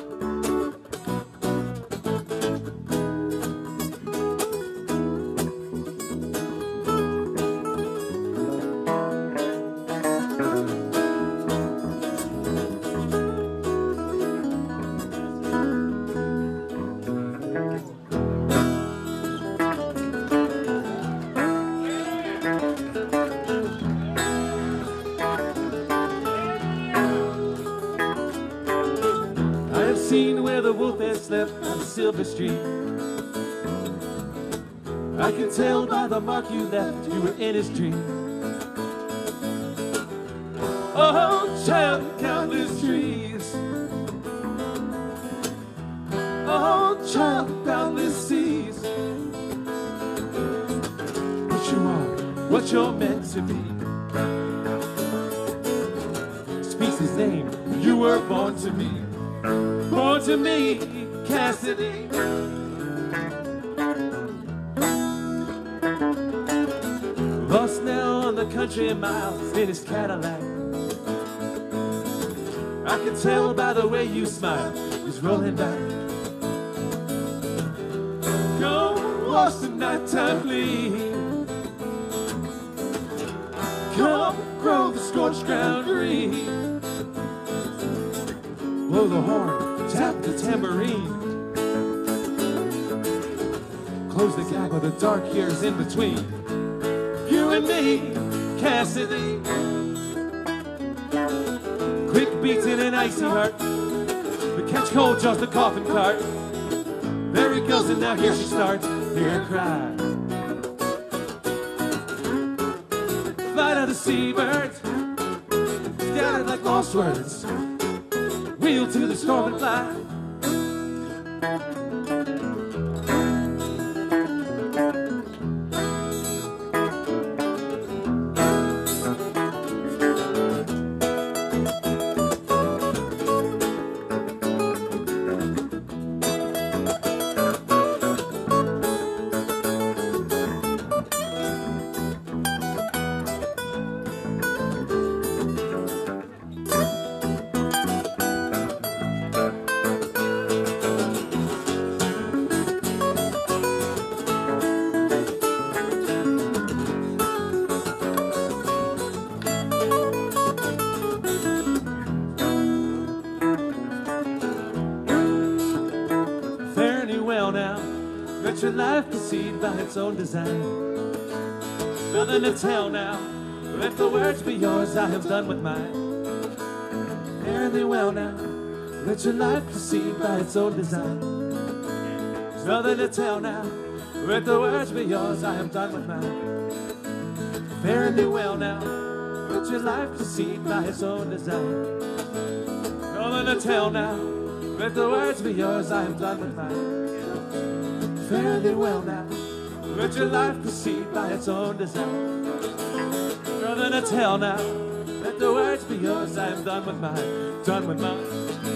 Seen where the wolf had slept on Silver Street. I can tell by the mark you left, you were in his dream. Oh, child, countless trees. Oh, child, boundless seas. What you are, what you're meant to be. Speaks his name, you were born to me. Born to me, Cassidy. Lost now on the country miles in his Cadillac. I can tell by the way you smile, he's rolling back. Go wash the nighttime clean. Come grow the scorched ground green. Blow the horn, tap the tambourine. Close the gap of the dark years in between. You and me, Cassidy. Quick beats in an icy heart. We catch cold, just a coffin cart. There he goes, and now here she starts. Hear her cry. Flight of the seabirds, scattered like lost words. Wheel to the storm and fly. Let your life proceed by its own design. Nothing to tell now. Let the words be yours, I have done with mine. Fare thee well now. Let your life proceed by its own design. There's nothing to tell now. Let the words be yours, I have done with mine. Fare thee well now. Let your life proceed by its own design. Nothing to tell now. Let the words be yours, I have done with mine. Fare thee well now. Let your life proceed by its own design. Nothing to tell now. Let the words be yours. I am done with mine. Done with mine.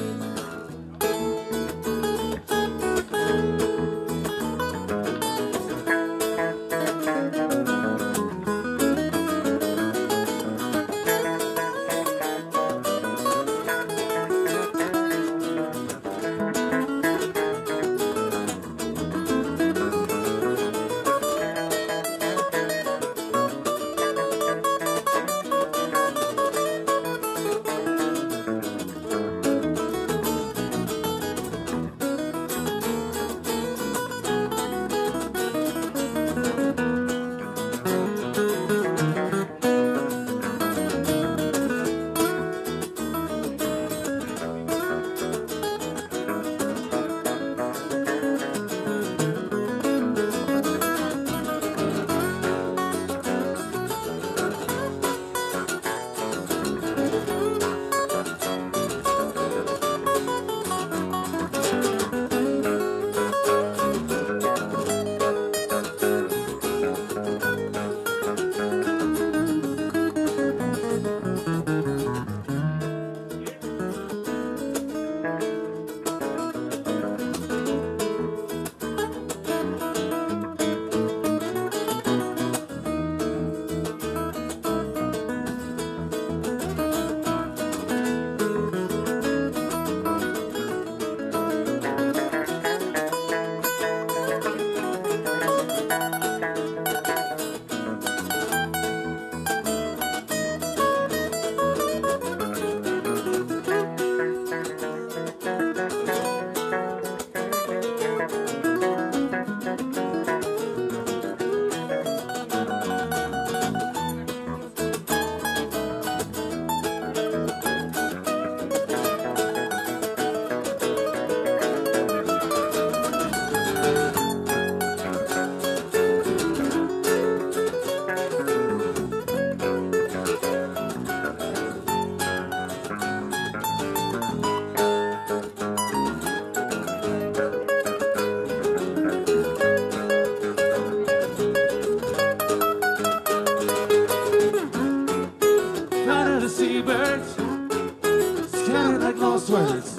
words.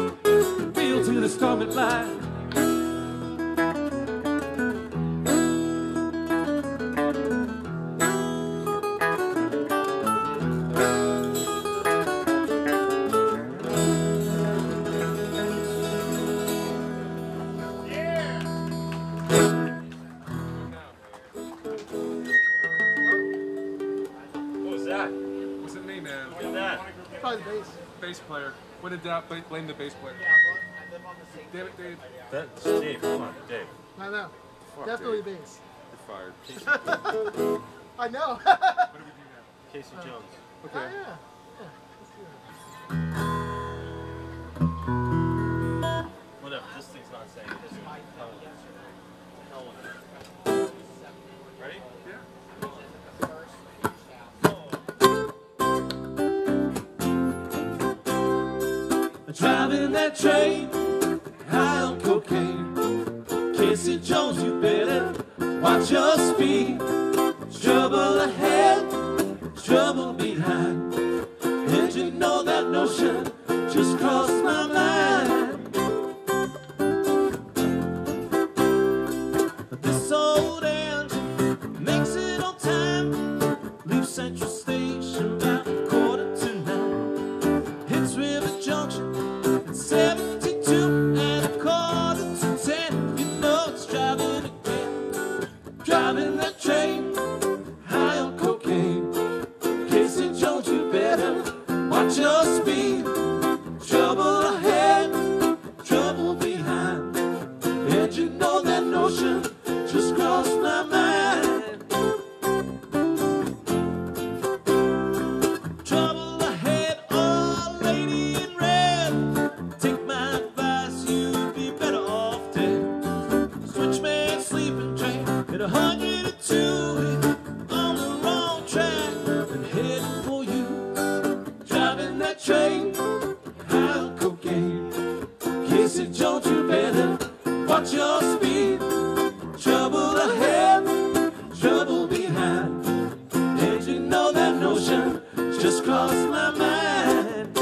Feel to the storm and fly. man. Look at that. Probably the bass. Bass player. What did that? Blame the bass player. Damn it, Dave. That's Dave. Come on, Dave. I know. Fuck, Definitely Dave. bass. You're fired. I know. What do we do now? Casey Jones. Oh, Okay. yeah. Yeah. Let's do it. Whatever. This thing's not saying this. Hell with it. Ready? Driving that train, high on cocaine. Casey Jones, you better watch your speed. Trouble ahead, trouble behind. And you know that notion just crossed my mind. This old engine makes it on time. Leave Central Station about quarter to nine. Hits River Junction at seventy-two and a quarter to ten. You know it's driving again. Driving that train, high on cocaine. Casey Jones, you better watch your speed. Trouble ahead, trouble behind. And you know that notion just crossed my mind. Trouble ahead, oh lady in red. Take my advice, you'd be better off dead. Switchman sleeping train at a hundred and two on the wrong track and heading for you. Driving that train, high on cocaine. Casey Jones, you better watch your speed. Trouble ahead, trouble behind. And you know that notion just crossed my mind.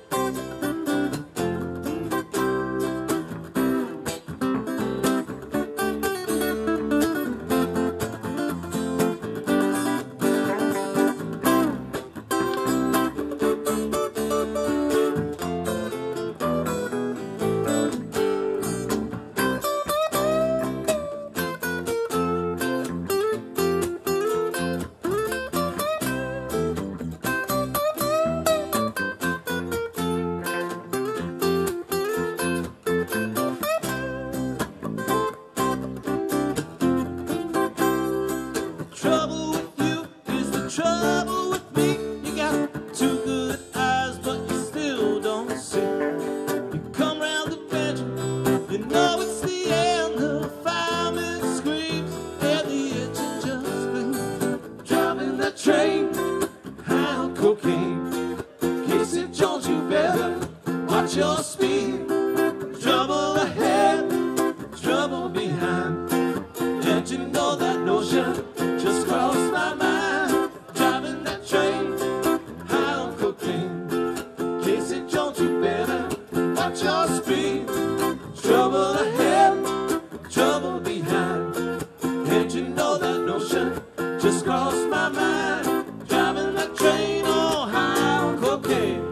Trouble with you is the trouble with me. You got two good eyes, but you still don't see. You come round the bend, you know it's the end. The fireman screams, and the engine just blew. Driving that train, high on cocaine. Casey Jones, you better watch your speed. Trouble ahead, trouble behind. And you know that notion just crossed my mind. Driving that train, high on cocaine. Casey Jones, you better watch your speed. Trouble ahead, trouble behind. And you know that notion just crossed my mind. Driving that train, oh, high on cocaine.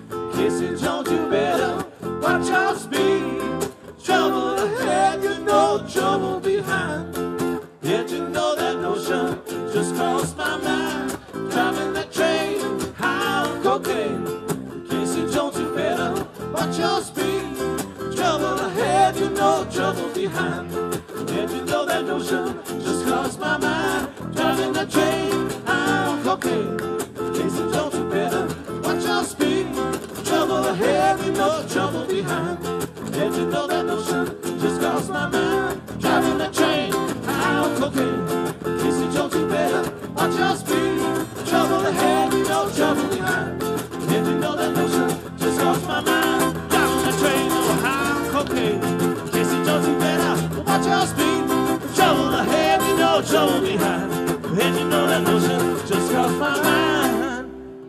Casey Jones, you better watch your speed. Trouble ahead, you know trouble behind. Yet you know that notion just crossed my mind. Driving that train, high on cocaine. Casey Jones, you better watch your speed. Trouble ahead, you know trouble behind. Yet you know that notion just crossed my mind. Driving that train, high on cocaine. Casey Jones, you better watch your speed. Trouble ahead, you know trouble behind. Yet you know that notion just crossed my mind. Driving that train, high on cocaine. Casey Jones, you better watch your speed. Trouble ahead, you know trouble behind. Yet you know that notion just crossed my mind. Driving that train, oh, high on cocaine. Casey Jones, you better watch your speed. Trouble ahead, you know trouble behind. And you know that notion just crossed my mind.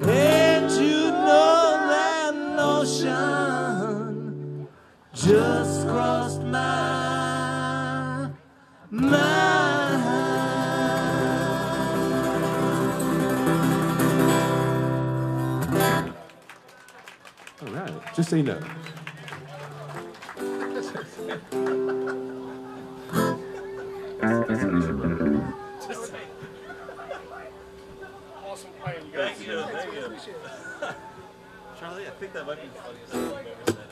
And you know that notion just crossed my mind. All right, just say no. Just say. awesome playing. You guys. Thank you, thank you. Appreciate it. Charlie, I think that might be the funniest thing you've ever said.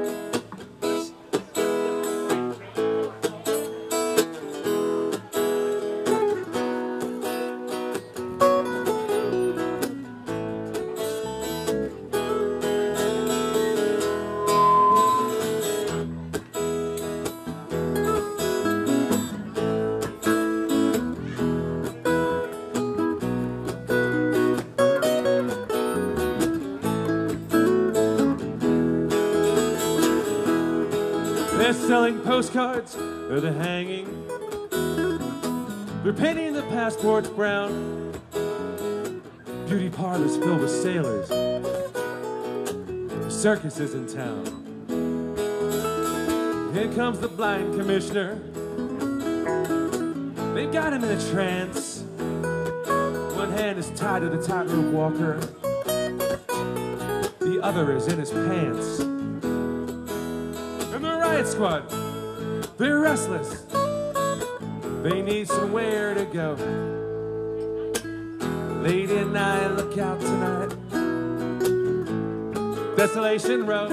They're selling postcards, or they're hanging. They're painting the passports brown. Beauty parlors filled with sailors. The circus is in town. Here comes the blind commissioner. They've got him in a trance. One hand is tied to the tightrope walker. The other is in his pants. And the riot squad, they're restless. They need somewhere to go. Lady and I look out tonight. Desolation Row.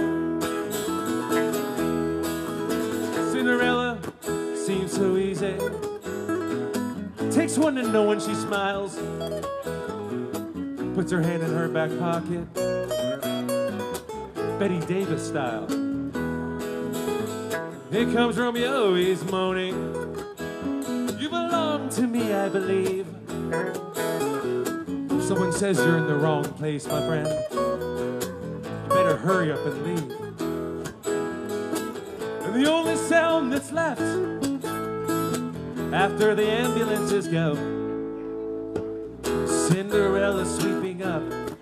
Cinderella seems so easy. Takes one to know when she smiles. Puts her hand in her back pocket. Betty Davis style. Here comes Romeo, he's moaning. You belong to me, I believe. Someone says you're in the wrong place, my friend. You better hurry up and leave. And the only sound that's left after the ambulances go, Cinderella sweeping up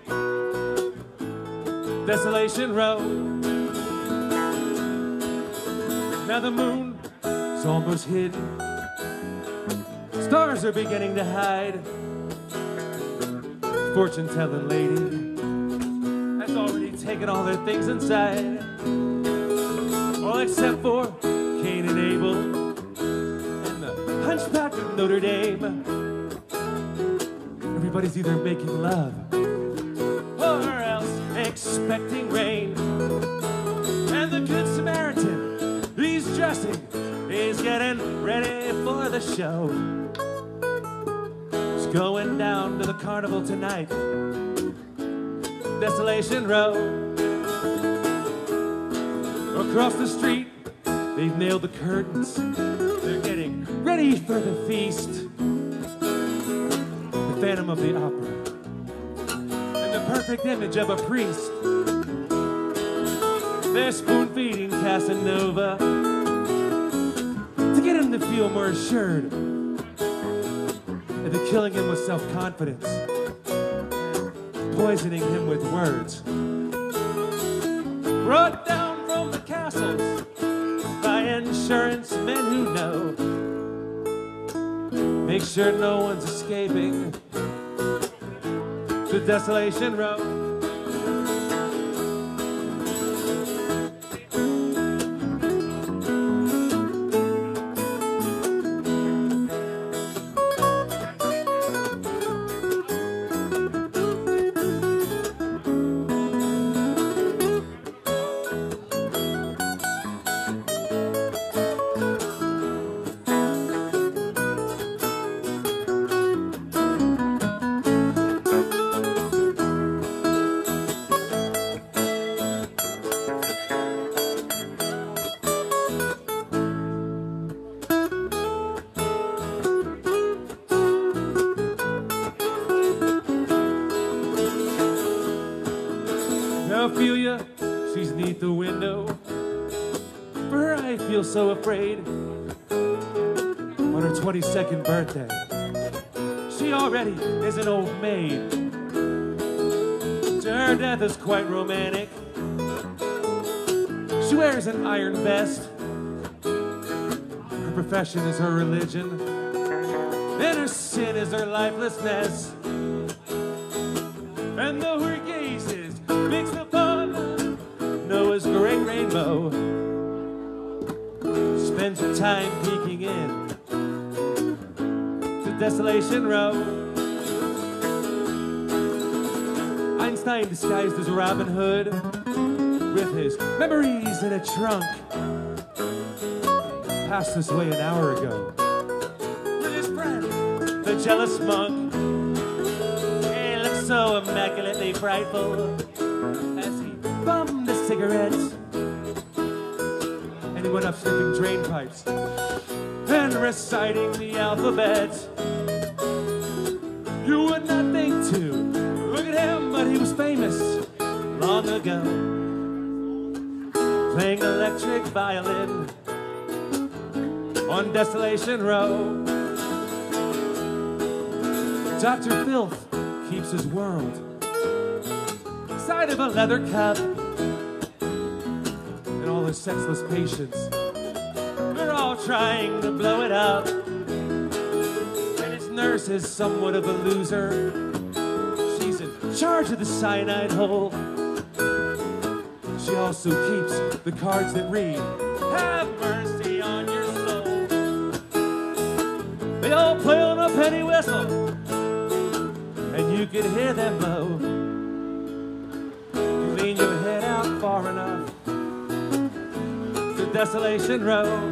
Desolation Row. Now the moon is almost hidden. Stars are beginning to hide. Fortune-telling lady has already taken all their things inside. All except for Cain and Abel and the Hunchback of Notre Dame. Everybody's either making love or else expecting rain. And the Good Samaritan, he's dressing, he's getting ready for the show. He's going down to the carnival tonight, Desolation Row. Across the street, they've nailed the curtains. They're getting ready for the feast. The Phantom of the Opera, and the perfect image of a priest. They're spoon-feeding Casanova to get him to feel more assured. And they're killing him with self-confidence, poisoning him with words. Brought down from the castles by insurance men who know. Make sure no one's escaping to Desolation Row. Ophelia, she's neath the window. For her I feel so afraid. On her twenty-second birthday, she already is an old maid. Her death is quite romantic. She wears an iron vest. Her profession is her religion, and her sin is her lifelessness. And though her gaze is mixed upon Noah's great rainbow, she spends her time peeking in to Desolation Row. Frankenstein disguised as Robin Hood, with his memories in a trunk. Passed this way an hour ago with his friend, the jealous monk. He looked so immaculately frightful as he bummed a cigarette, and he went up sniffing drain pipes and reciting the alphabet. You would not think to look at him, but he was famous long ago, playing electric violin on Desolation Row. Doctor Filth keeps his world inside of a leather cup, and all his sexless patients, they're all trying to blow it up. And his nurse is somewhat of a loser. She's in charge of the cyanide hole. She also keeps the cards that read, "Have mercy on your soul." They all play on a penny whistle, and you can hear them blow. You lean your head out far enough to Desolation Row.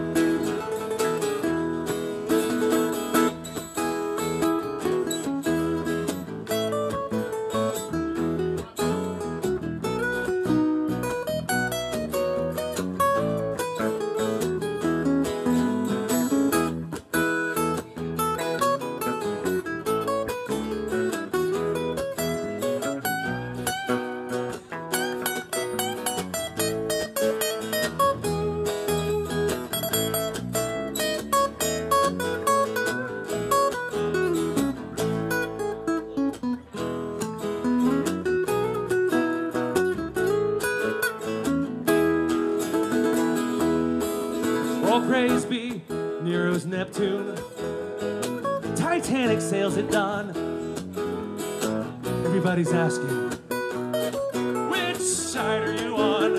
Praise be Nero's Neptune. Titanic sails at dawn. Everybody's asking, which side are you on?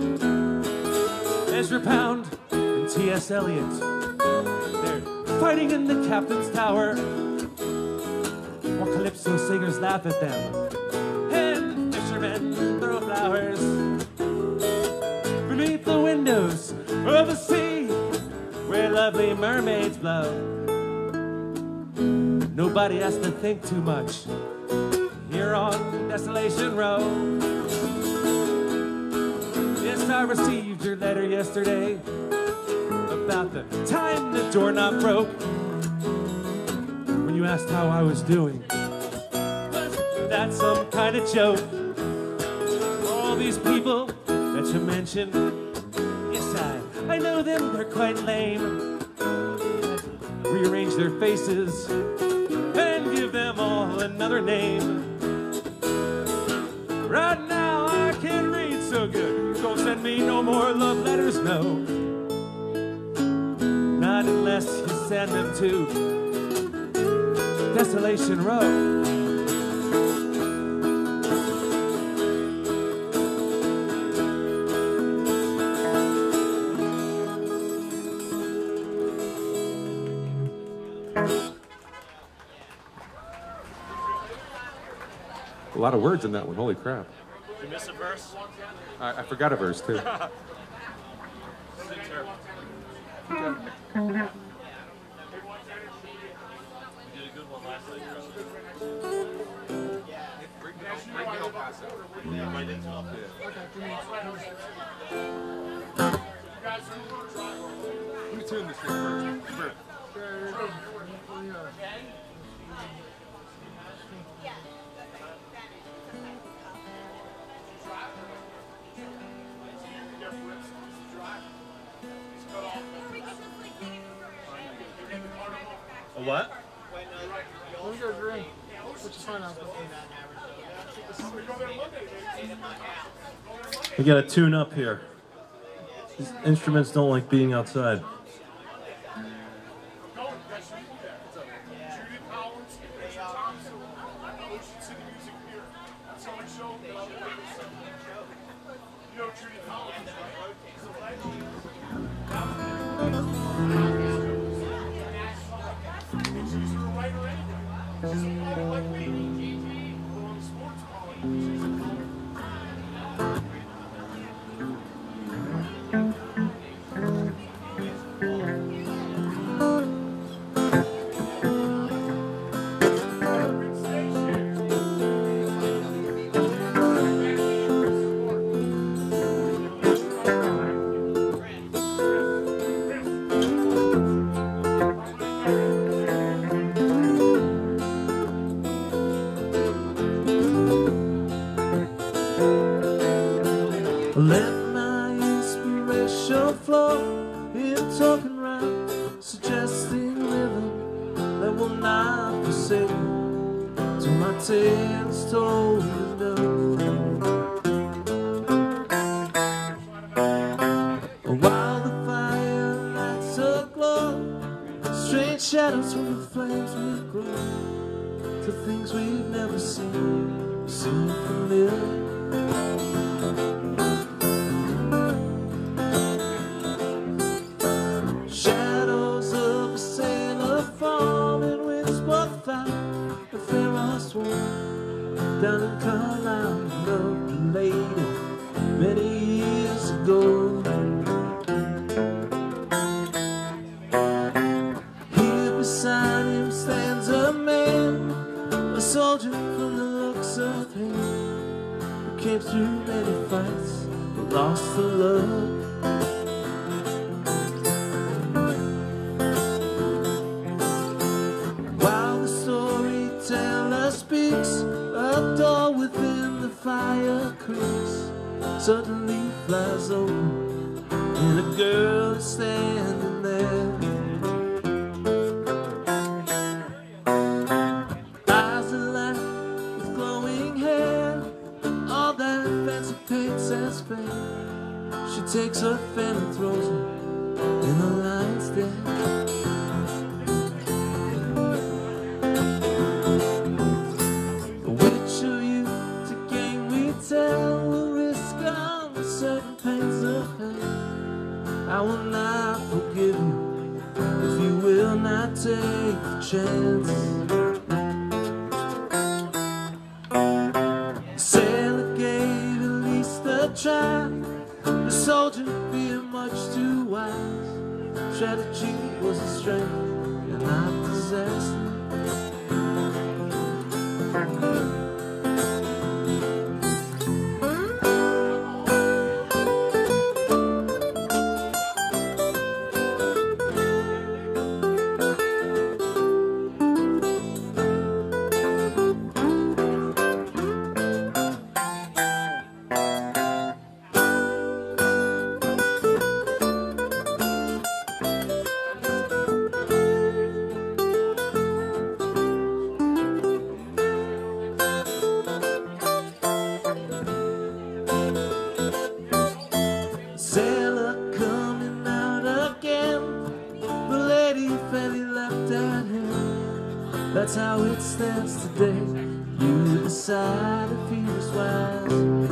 Ezra Pound and T S Eliot, they're fighting in the captain's tower, while calypso singers laugh at them and fishermen throw flowers beneath the windows of the sea where lovely mermaids blow. Nobody has to think too much here on Desolation Row. Yes, I received your letter yesterday about the time the doorknob broke. When you asked how I was doing, was that some kind of joke? All these people that you mentioned, yes, I I know them, they're quite lame. Rearrange their faces and give them all another name. Right now I can't read so good. Don't send me no more love letters, no. Not unless you send them to Desolation Row. A lot of words in that one. Holy crap. Did you miss a verse? I, I forgot a verse, too. Sing her. You did a good one last night, Yeah, right into up there. Who tuned this thing first? A what? When you guys are in, put your sign out. We gotta tune up here. These instruments don't like being outside. She's a writer anyway. She's a writer like me. She's a sports column. She's a Let my inspiration flow in talking round, suggesting rhythm that will not forsake me till my tale's told enough. While the fire lights aglow, strange shadows from the flames will grow to things we've never seen, seem familiar. Shadows of a sailor falling, winds both out the fairest one down in Carlisle, loved a lady many years ago. Here beside him stands a man, a soldier from the looks of him, who came through many fights but lost the love. While the storyteller speaks, a door within the fire creaks, suddenly flies open and a girl is standing there. Eyes alight with glowing hair, all that fancy paint says fair. She takes her fan and throws it in the lion's den. Which of you to gain we tell will risk uncertain pains of hell. I will not forgive you if you will not take the chance. The sailor gave at least a try, the soldier being much too wise. Strategy was a strength and not disaster. Sailor coming out again, the lady fairly leapt at him. That's how it stands today. You decide if he was wise.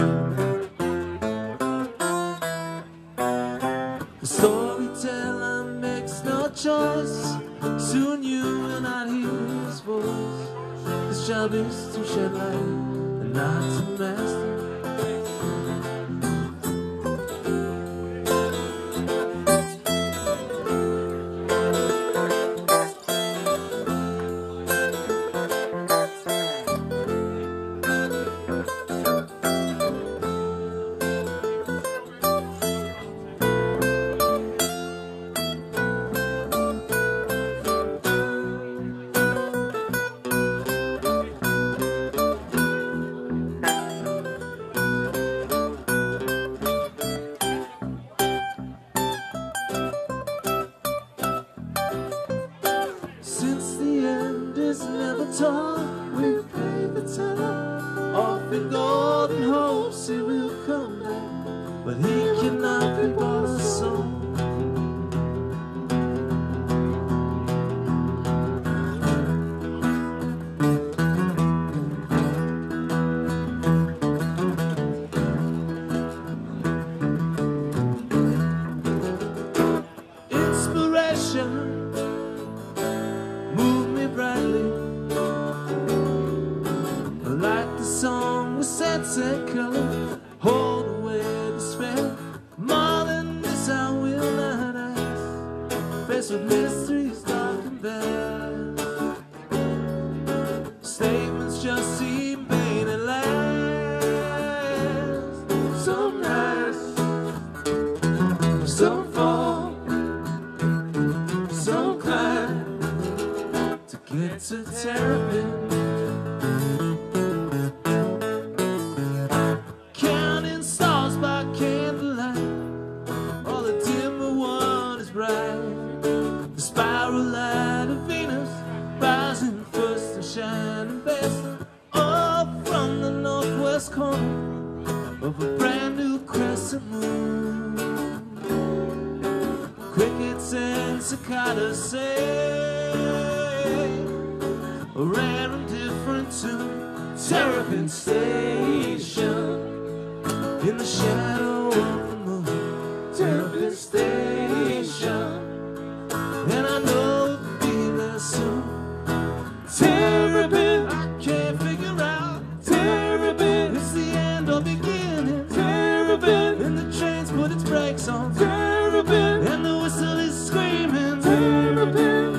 The storyteller makes no choice. Soon you will not hear his voice. His job is to shed light and not to master. Since the end is never told, we pay the teller off in golden hopes he will come back, but he cannot be bought a soul. Inspiration move me brightly, like the song with sunset color. Hold away despair, more than this I will not ask. Faced with mysteries dark and bad, statements just seem vain at last. Some rise, some fall, some climb to get to Terrapin. southwest corner of a brand new crescent moon. Crickets and cicadas say a random different tune. Terrapin Station in the shadow of the moon. Terrapin Station, and I know it'll be there soon. Terrapin, I can't figure out. Terrapin, it's the end or beginning. Terrapin, and the train's put its brakes on. Terrapin, and the whistle is screaming. Terrapin.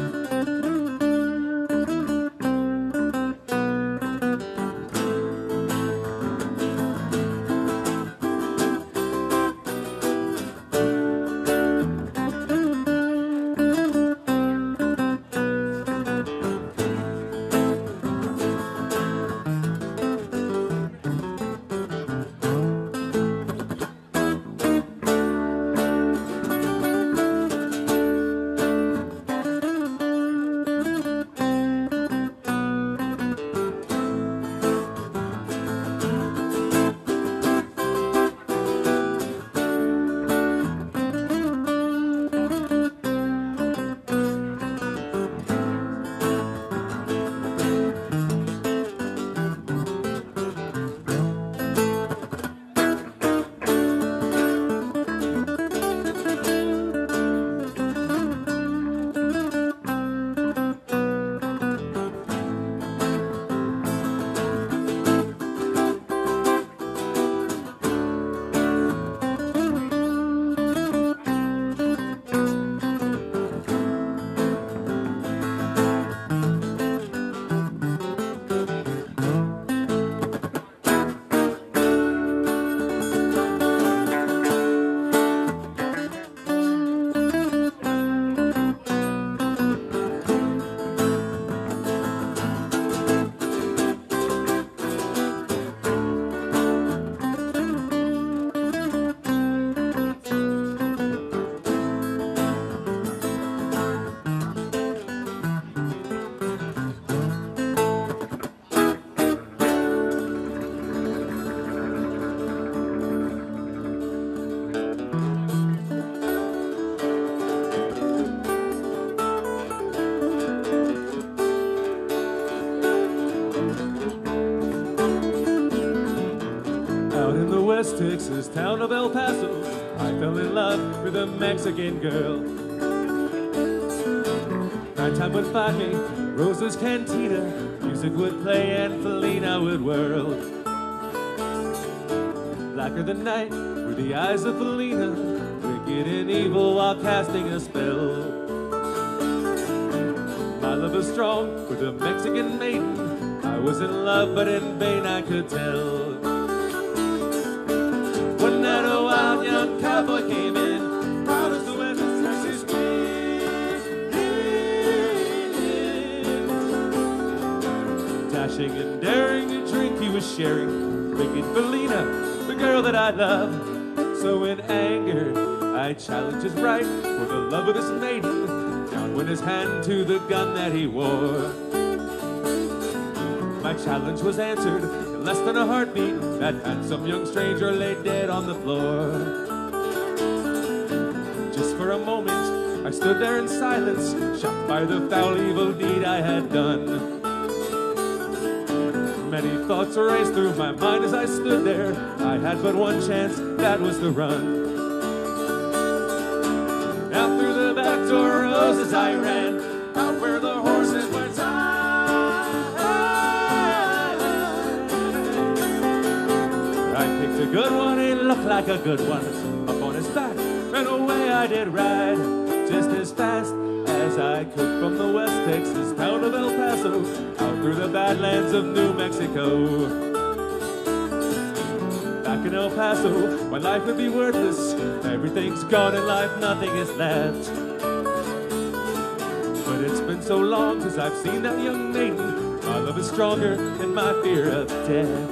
West Texas town of El Paso, I fell in love with a Mexican girl. Nighttime would find me, Rosa's Cantina, music would play and Felina would whirl. Blacker than night were the eyes of Felina, wicked and evil while casting a spell. My love was strong with a Mexican maiden, I was in love but in vain I could tell. When that a wild young cowboy came in, proud as the West Texas wind, dashing and daring a drink he was sharing, wicked Felina, the girl that I love. So in anger I challenged his right for the love of this maiden. Down went his hand to the gun that he wore. My challenge was answered in less than a heartbeat. That handsome young stranger lay dead on the floor. Just for a moment, I stood there in silence, shocked by the foul evil deed I had done. Many thoughts raced through my mind as I stood there. I had but one chance, that was to run. Out through the back door rose as I ran, out where the horses were tied. A good one, he looked like a good one. Up on his back, and away I did ride, just as fast as I could from the West Texas town of El Paso, out through the badlands of New Mexico. Back in El Paso, my life would be worthless. Everything's gone in life, nothing is left. But it's been so long since I've seen that young maiden. My love is stronger than my fear of death.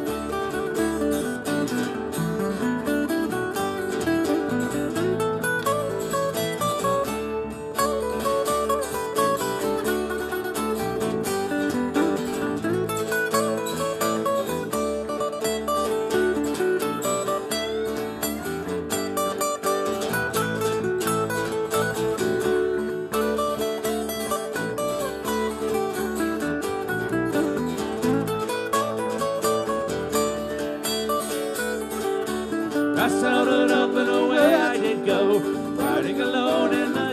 I saddled up and away I did go, riding alone in the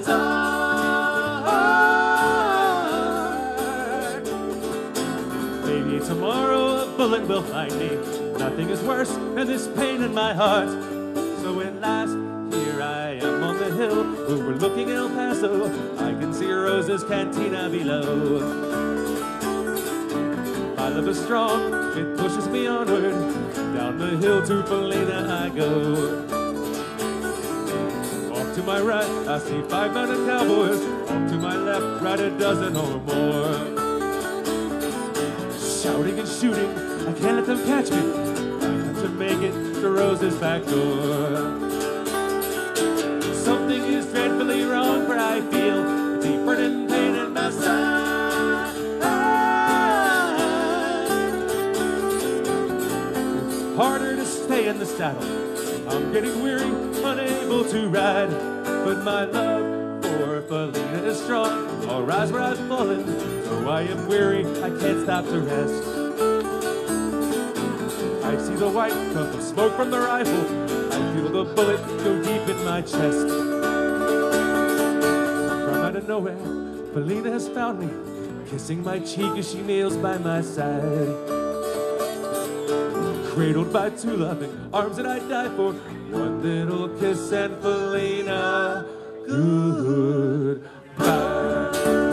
dark. Maybe tomorrow a bullet will find me. Nothing is worse than this pain in my heart. So at last, here I am on the hill, overlooking El Paso. I can see Rosa's cantina below. My love is strong, it pushes me onward. Down the hill to Felina I go. Off to my right, I see five mounted cowboys. Off to my left, right a dozen or more. Shouting and shooting, I can't let them catch me. I have to make it to Rosa's back door. Something is dreadfully wrong, for I feel a deep burning pain in my side. Harder to stay in the saddle. I'm getting weary, unable to ride. But my love for Felina is strong. I'll rise where I've fallen. Though I am weary, I can't stop to rest. I see the white puff of smoke from the rifle. I feel the bullet go deep in my chest. From out of nowhere, Felina has found me, kissing my cheek as she kneels by my side. Cradled by two loving arms that I'd die for. One little kiss and Felina, goodbye.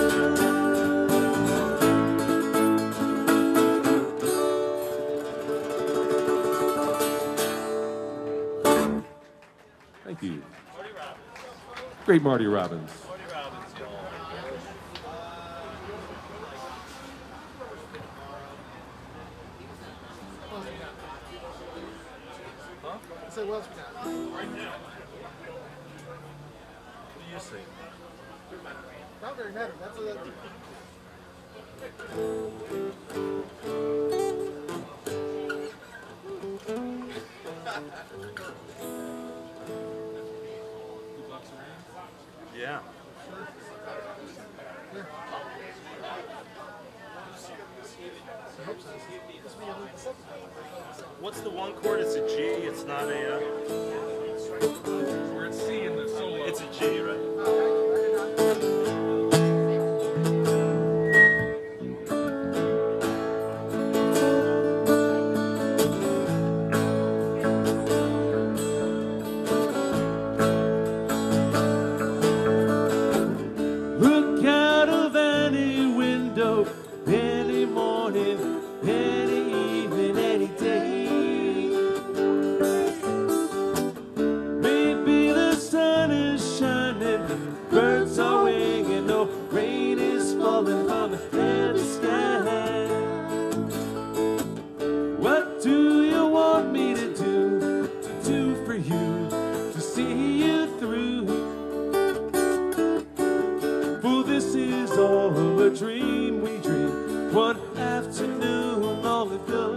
Thank you. Great Marty Robbins. Say what else we got? Right now. What do you see? Not very matter. That's a. Yeah. What's the one chord? It's a G. It's not a. Uh... Where it's C in the solo. It's a G, right? Look out of any window, any morning, any evening, any day. Maybe the sun is shining, birds are winging, no rain is falling from the heavy sky. What do you want me to do, to do for you, to see you through? For this is all a dream we dreamed one afternoon long ago.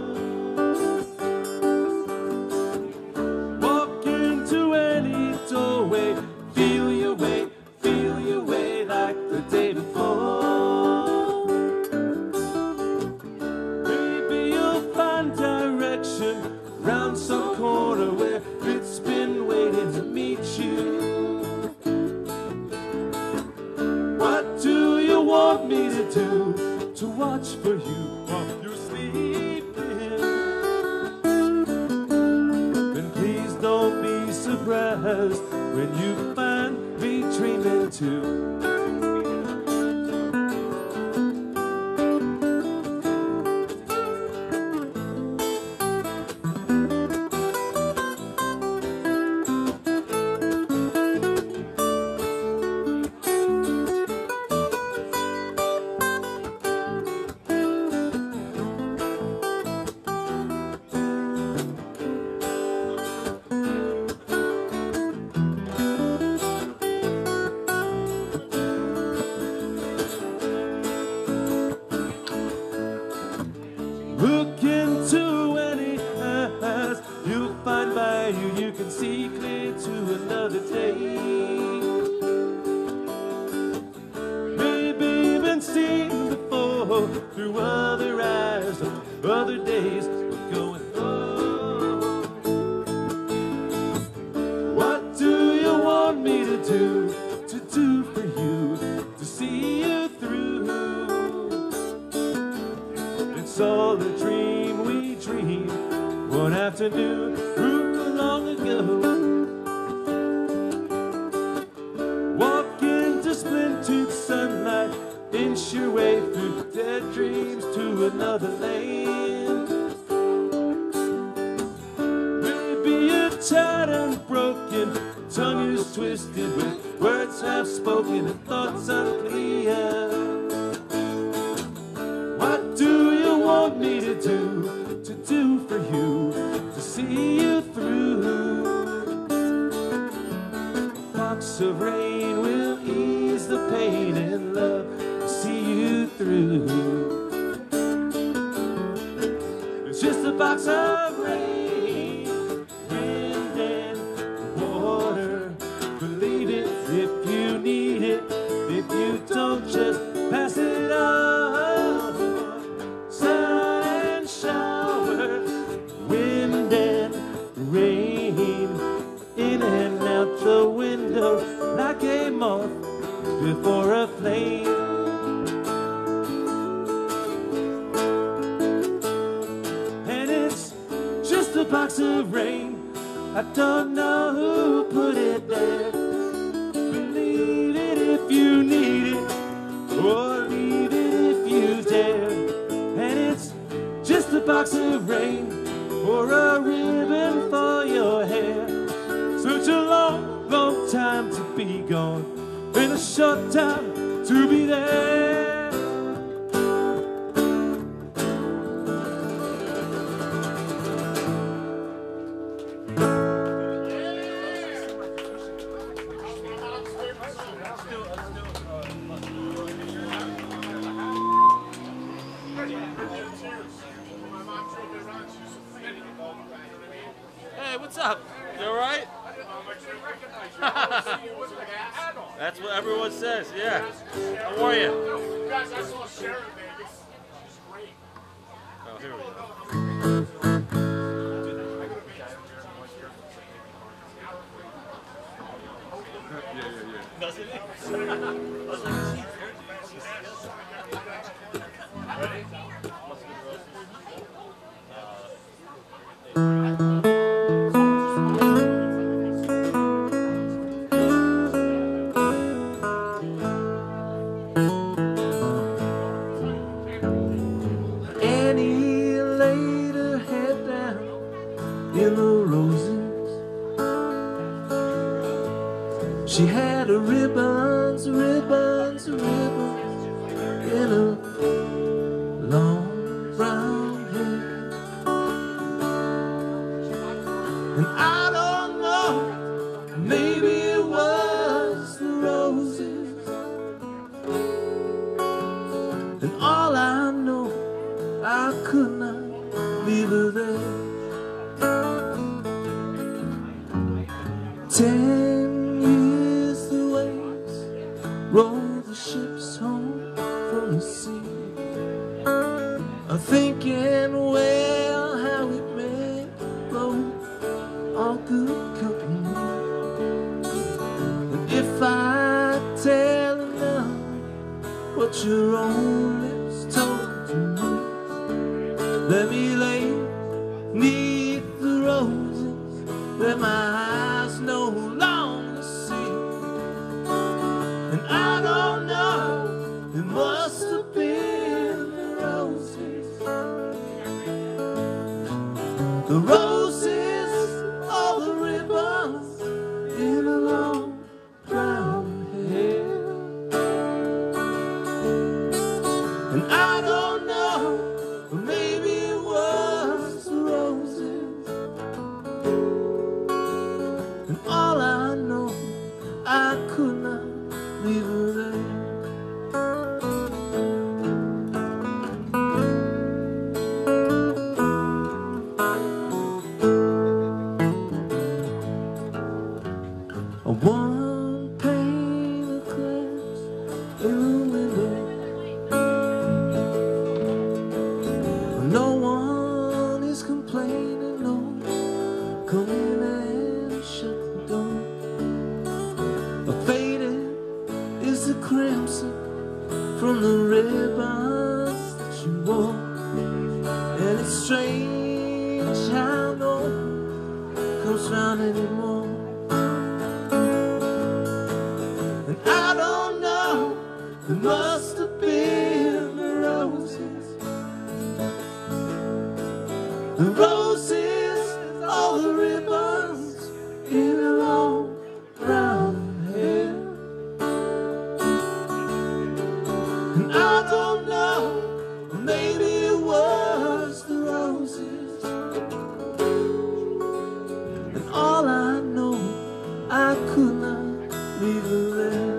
Walk into any doorway, feel your way, feel your way like the day before. Maybe you'll find direction round some corner where it's been waiting to meet you. What do you want me to do, to watch for you while you're sleeping? Then please don't be surprised when you find me dreaming too. Look into any eyes, you'll find by you, you can see clear to another day. Maybe been seen before through other eyes, other days we're going home. one afternoon long ago. Walk into splintered sunlight, inch your way through dead dreams to another land. Maybe you're tired and broken, tongue is twisted with words half spoken and thoughts unclear. What do you want me to do, to do for you, to see you through? Box of rain will ease the pain and love to see you through. It's just a box of rain, wind and water. Believe it if you need it, if you don't just pass it on. Sun and shower, wind and rain, in and out the window like a moth before a flame. And it's just a box of rain, I don't know who put it there. Believe it if you need it, or leave it if you dare. And it's just a box of rain, or a ribbon for your hair. Such a long, long time to be gone, and a short time to be there. Hey, what's up? You all right? That's what everyone says, yeah. How are you? Guys, I saw Sharon in Vegas. She's great. Oh, here we go. Yeah, yeah, yeah. Doesn't it? Ready? Annie laid her head down in the roses. She had her ribbons, ribbons, ribbons in her long brown hair. And I don't know, maybe it was the roses. And all I know, I could not leave her there. Ten years the waves roll the ships home from the sea. I'm thinking, well, how it may blow all good company. And if I tell her now what your own lips told to me, let me lay neath the roses that my eyes no longer see. And I don't know, it must have been the roses. The roses, all the ribbons in a long brown hair. And I don't know, maybe it was the roses. And all I know, I could not leave her there. One pane of glass in the window. No one is complaining, no one come in and shut the door. Faded is the crimson from the ribbons that you wore. And it's strange how no comes round anymore. And I don't know, it must have been the roses. The roses, all the ribbons in her long brown hair. And I don't know, maybe it was the roses. And all I know, I could not leave her there.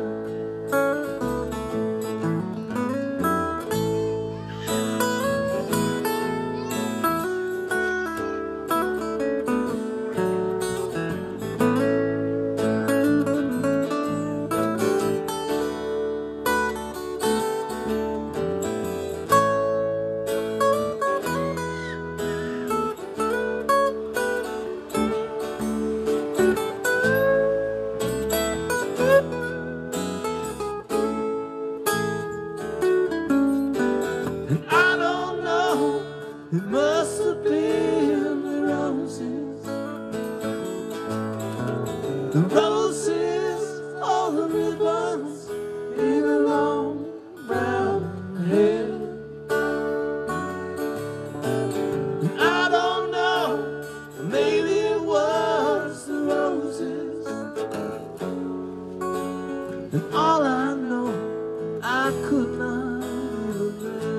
It must have been the roses. The roses, all the ribbons in her long brown hair. And I don't know, maybe it was the roses. And all I know, I could not live there.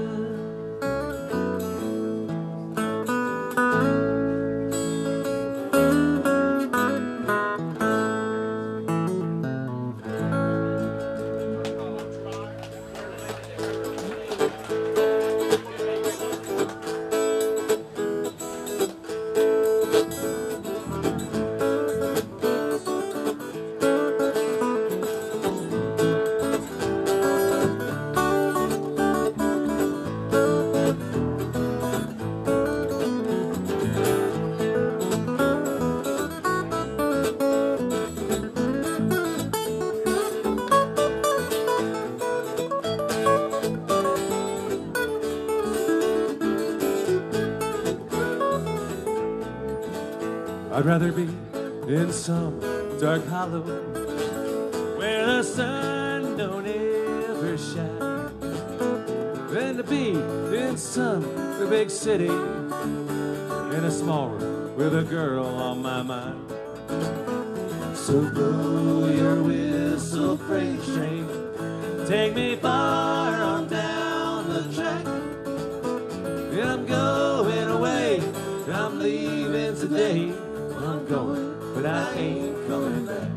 I'd rather be in some dark hollow where the sun don't ever shine than to be in some big city in a small room with a girl on my mind. So blow your whistle, freight train, take me far on down the track. And I'm going away, I'm leaving today. I'm going, but I ain't coming back.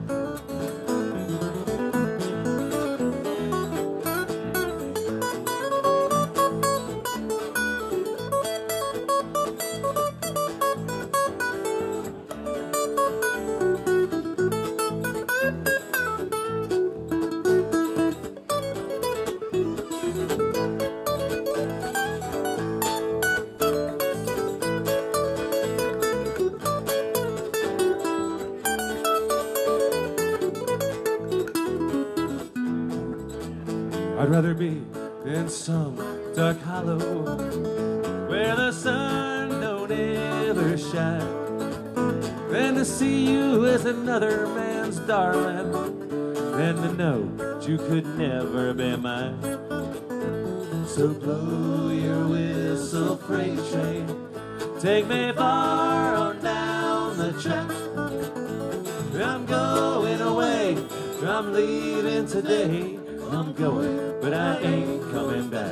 I'd rather be in some dark hollow where the sun don't ever shine than to see you as another man's darling, than to know that you could never be mine. So blow your whistle, freight train, take me far on down the track. I'm going away, I'm leaving today. I'm going, but I ain't coming back.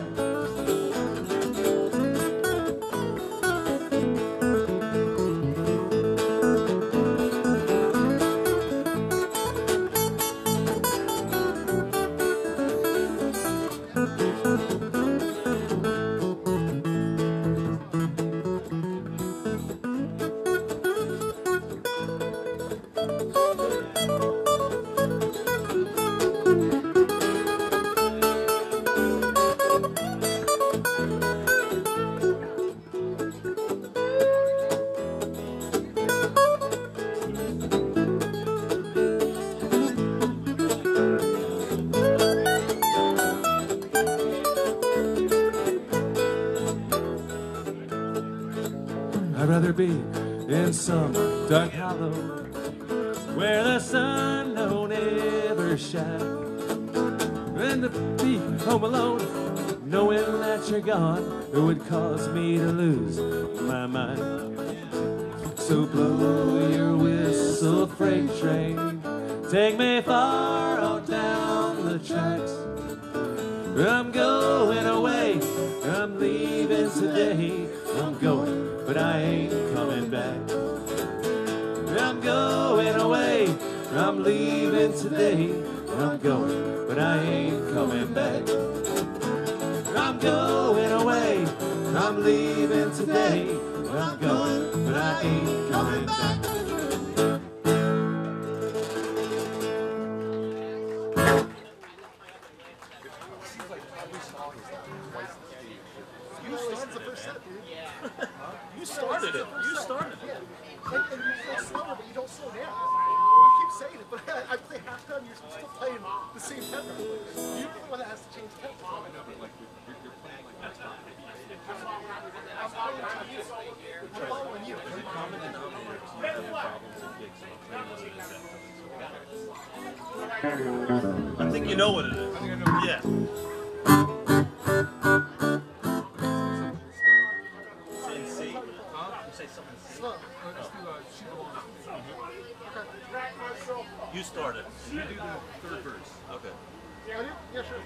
I'd rather be in some dark hollow where the sun don't ever shine. And to be home alone, knowing that you're gone, it would cause me to lose my mind. So blow your whistle, freight train, take me far out down the tracks. I'm going away, I'm leaving today. I'm going, but I ain't coming back. I'm going away, I'm leaving today. I'm going, but I ain't coming back. I'm going away, I'm leaving today. I'm going, but I ain't coming back. You started the first set, dude. You started it. You started it. Yeah. And, and you play slower, but you don't slow down. You keep saying it, but I, I play halftime, you're still playing the same tempo. You're the one that has to change tempo. We're following you. I think you know what it is. Yeah. Say C? You say something C? You started. You do the third verse. Okay. Yeah, yeah, sure.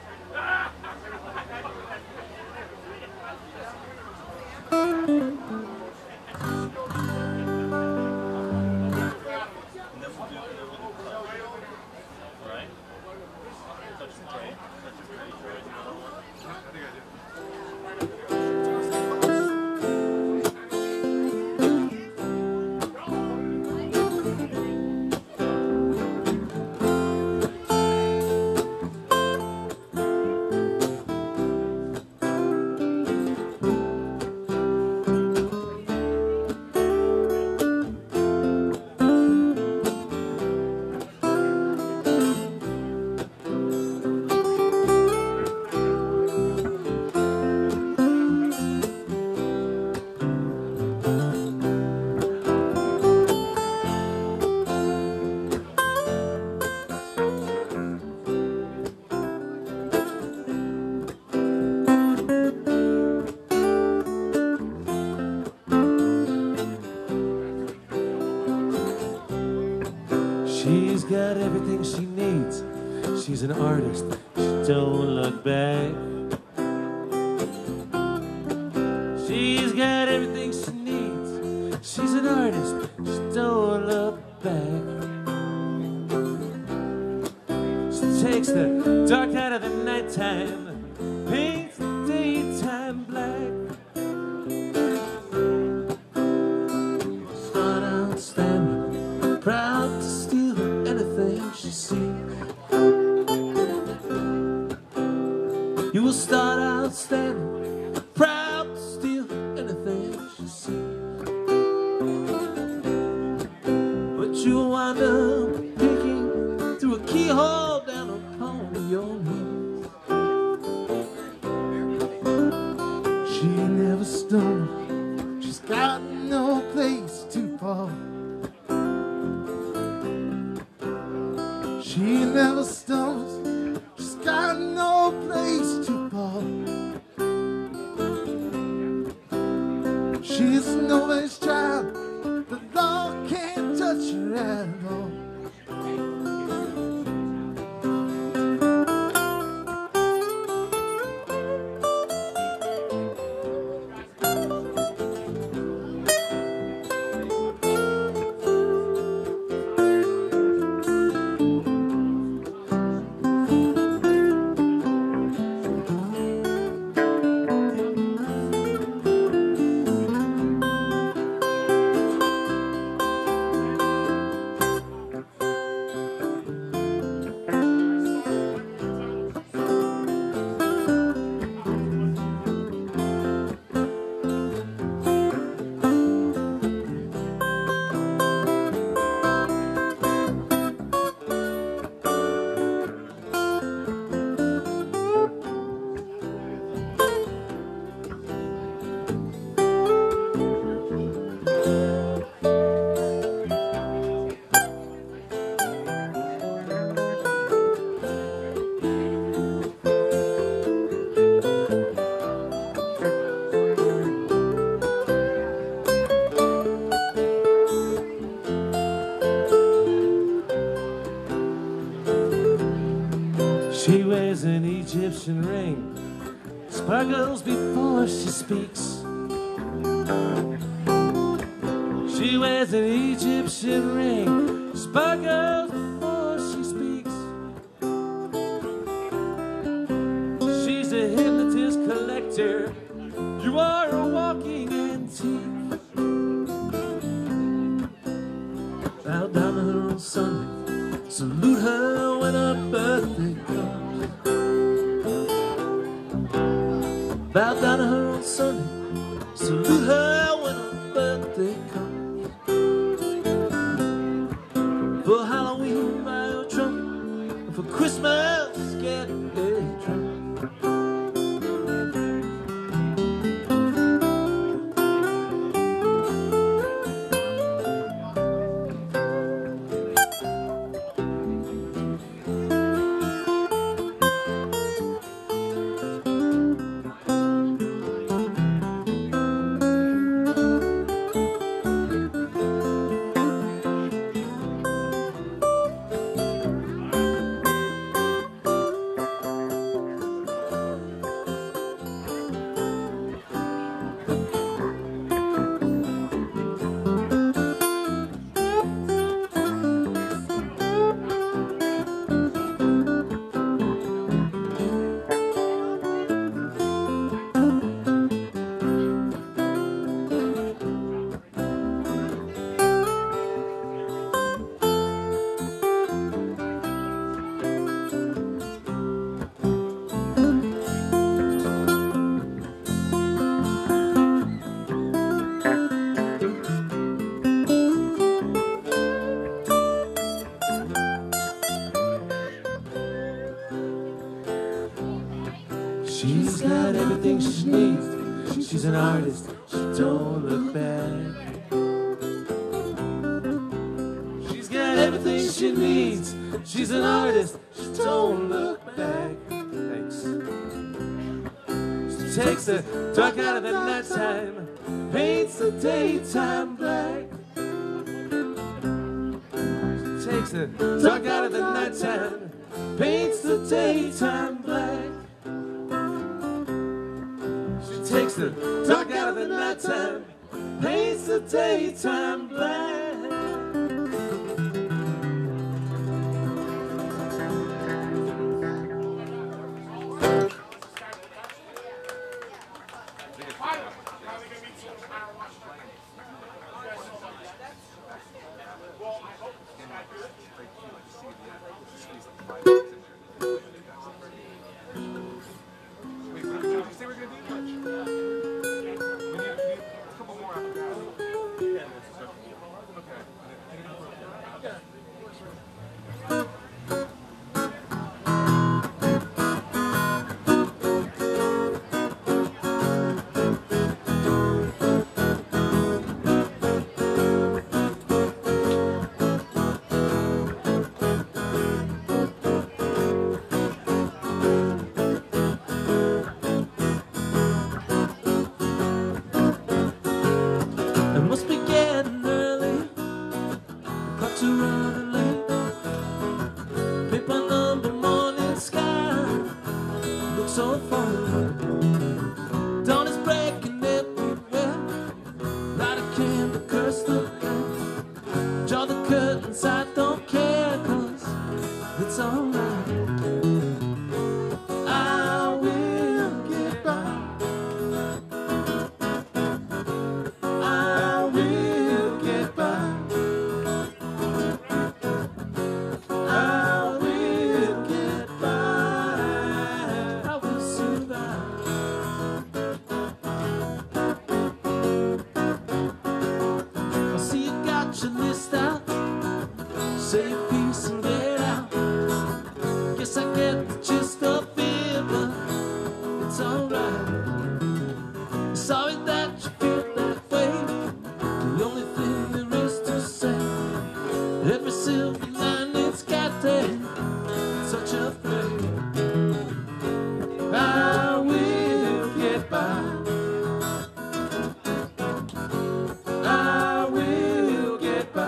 She's got everything she needs. She's an artist, she don't look back. She's got everything she needs. She's an artist, she don't look back. She takes the dark night of the nighttime, paints the daytime black. Start out standing, proud to steal anything she sees. You will start out standing, proud to steal anything she sees. But you'll wind up peeking through a keyhole down upon your knees. She never stumbles, she's got no place to fall. She never stumbles, she's got no place to fall. She's nobody's child, the law can't touch her at all. She wears an Egyptian ring, sparkles before she speaks. She wears an Egyptian ring, sparkles before she speaks. She's a hypnotist collector, you are a walking antique. Bow down to her on Sunday, salute her when her birthday comes. Bow down to her on Sunday, salute her when her birthday comes. For Halloween, buy a trunk, and for Christmas, get a trunk. She's got everything she needs. She's an artist, she don't look back. She's got everything she needs. She's an artist, she don't look back. Thanks. She takes the dark out of the nighttime, paints the daytime black. She takes the dark out of the nighttime, paints the daytime black. Takes the dark out of the nighttime, paints the daytime black.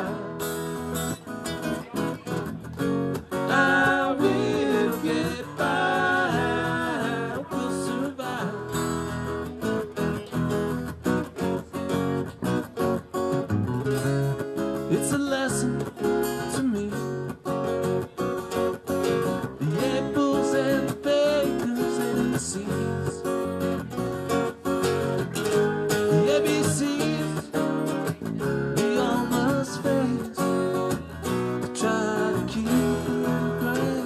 I will get by. lesson to me. The apples and the bakers and the seeds, the A B Cs we all must face to try to keep it right.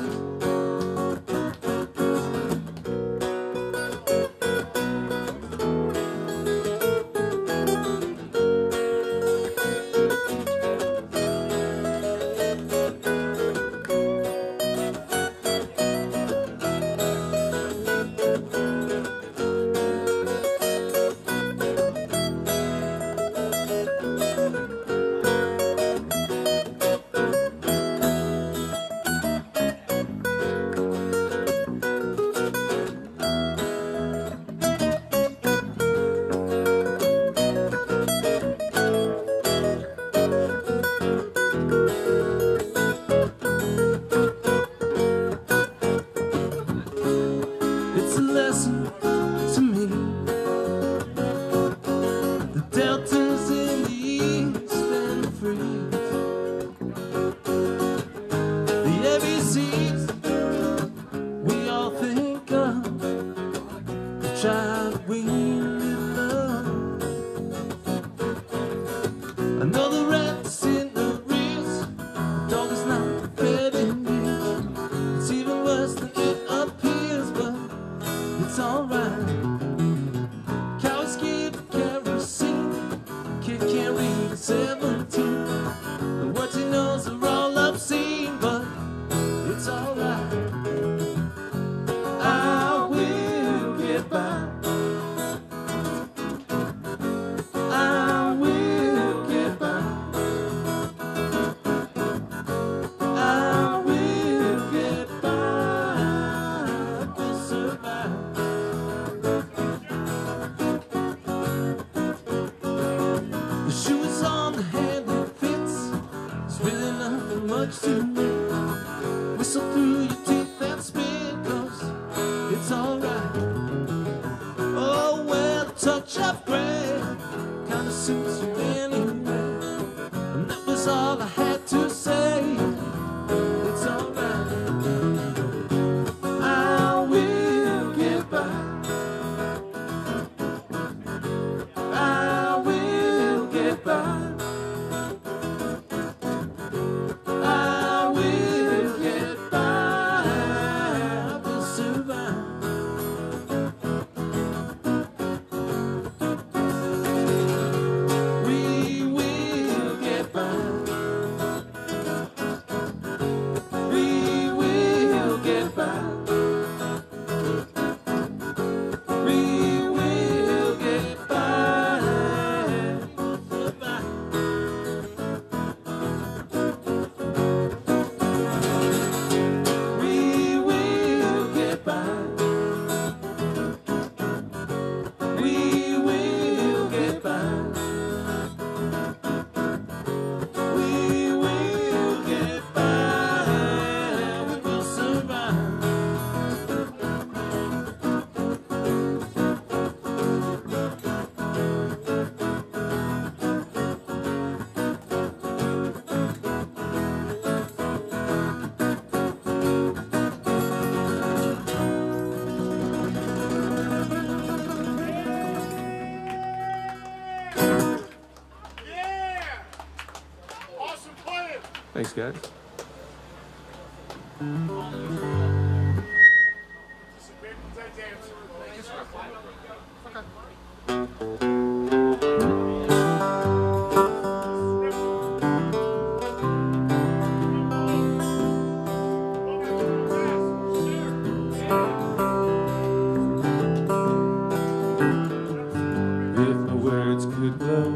It's a lesson to me. The deltas in the east and the freeze, the A B Cs we all think of to try to win in love. I know the rats in the reeds, the dog is not fed in years. It's even worse than it appears, but it's alright. Cow is scared of kerosene, kid can't read at seventeen. The words he knows are all obscene, but it's alright. I will get by. I will get by. I will get by. We'll survive. The shoe is on the hand that fits. It's really nothing much to me. Whistle through your teeth and spit, 'cause it's alright. Oh well, a touch of gray kinda suits you anyway. And that was all I had to say. It's alright. I will get by. I will get by. I will get by. We'll survive. We will get by. We will get by. We will get by. Survive. We will get by. We will get by. We will get by. We will survive. Yeah! Awesome playing. Thanks, guys. This is Baby Dead Dancer. If my words could glow